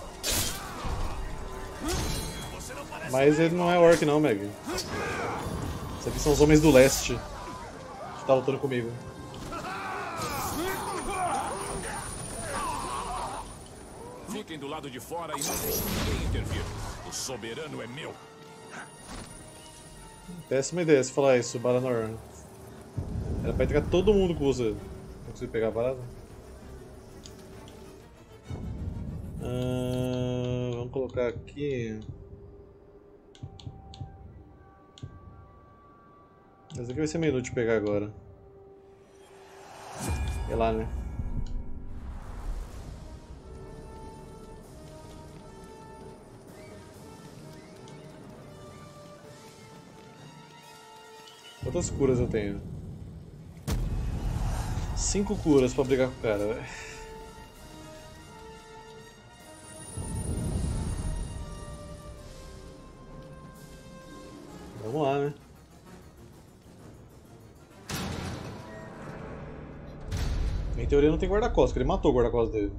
Mas ele não é orc não, Meg. Esses aqui são os homens do leste que tá lutando comigo. Fiquem do lado de fora e não deixem ninguém intervir. O soberano é meu. Péssima ideia se falar isso, Baranor. Era pra entregar todo mundo com você. Não consigo pegar a parada? Vamos colocar aqui. Esse aqui vai ser meio inútil de pegar agora. Sei lá, né? Quantas curas eu tenho? 5 curas pra brigar com o cara, velho. Vamos lá, né? Em teoria não tem guarda-costas, porque ele matou o guarda-costas dele.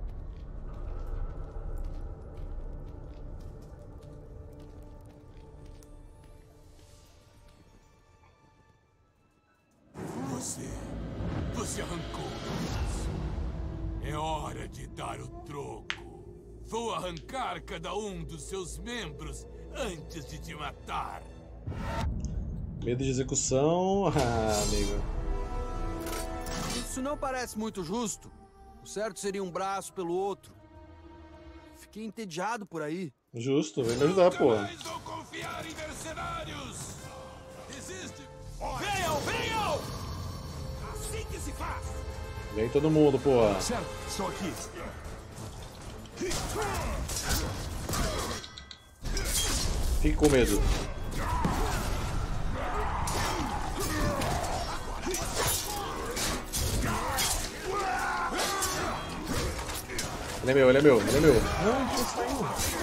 Você arrancou o braço. É hora de dar o troco. Vou arrancar cada um dos seus membros antes de te matar. Medo de execução. Ah, amigo. Isso não parece muito justo. O certo seria um braço pelo outro. Fiquei entediado por aí. Justo, vem me ajudar, pô. Mas vou confiar em mercenários. Desiste. Venham, venham! Assim que se faz! Vem todo mundo, pô. Certo, estou aqui. Fique com medo. Ele é meu, ele é meu, ele é meu. Não, tô saindo.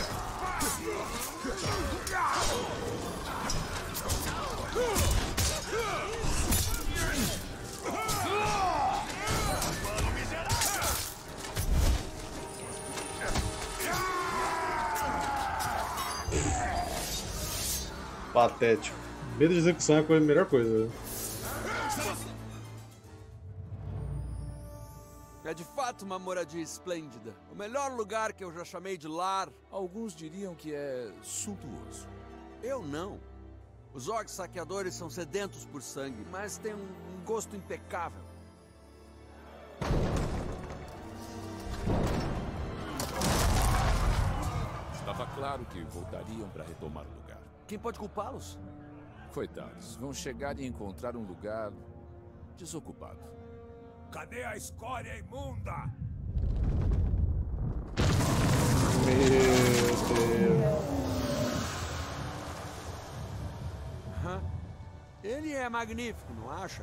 Patético. Medo de execução é a melhor coisa. É de fato fato uma moradia esplêndida. O melhor lugar que eu já chamei de lar. Alguns diriam que é suntuoso. Eu não. Os orcs saqueadores são sedentos por sangue, mas têm um gosto impecável. Estava claro que voltariam para retomar o lugar. Quem pode culpá-los? Coitados, vão chegar e encontrar um lugar desocupado. Cadê a escória imunda? Meu Deus. Ele é magnífico, não acha?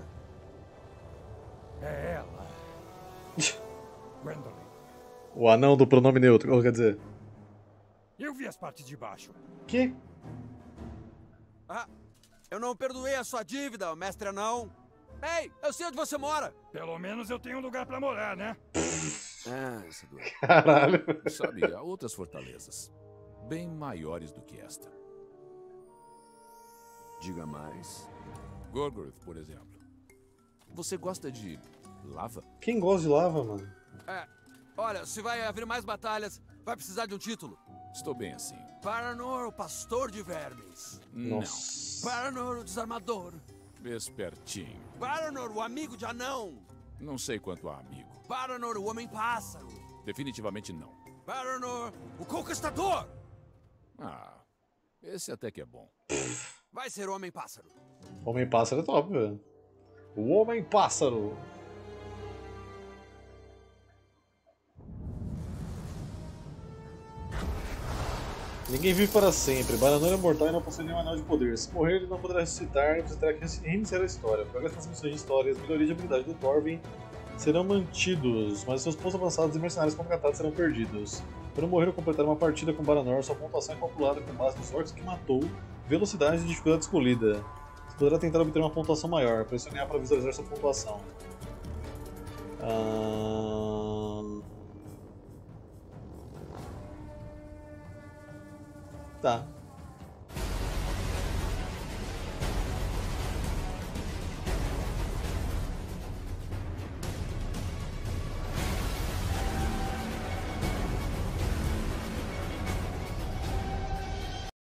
É ela. Gwendolyn. O anão do pronome neutro, quer dizer. Eu vi as partes de baixo. Que? Ah, eu não perdoei a sua dívida, mestre anão. Ei, eu sei onde você mora. Pelo menos eu tenho um lugar pra morar, né? Isso doeu. Caralho. Sabe, há outras fortalezas, bem maiores do que esta. Diga mais. Gorgoroth, por exemplo. Você gosta de lava? Quem gosta de lava, mano? Olha, se vai haver mais batalhas, vai precisar de um título. Estou bem assim. Paranor, o pastor de vermes. Nossa. Paranor, o desarmador. Espertinho. Paranor, o amigo de anão. Não sei quanto a amigo. Paranor, o homem-pássaro. Definitivamente não. Paranor, o conquistador. Esse até que é bom. Vai ser o homem-pássaro. Homem-pássaro é top, velho. O Homem-Pássaro. Ninguém vive para sempre. Baranor é mortal e não possui nenhum anel de poder. Se morrer, ele não poderá ressuscitar e você terá que reiniciar a história. Progresso nas missões de história e as melhorias de habilidade do Thorvin serão mantidos, mas seus pontos avançados e mercenários contratados serão perdidos. Quando morrer ou completar uma partida com Baranor, sua pontuação é calculada com base nos orcs que matou, velocidade e dificuldade escolhida. Você poderá tentar obter uma pontuação maior. Pressione A para visualizar sua pontuação. Tá.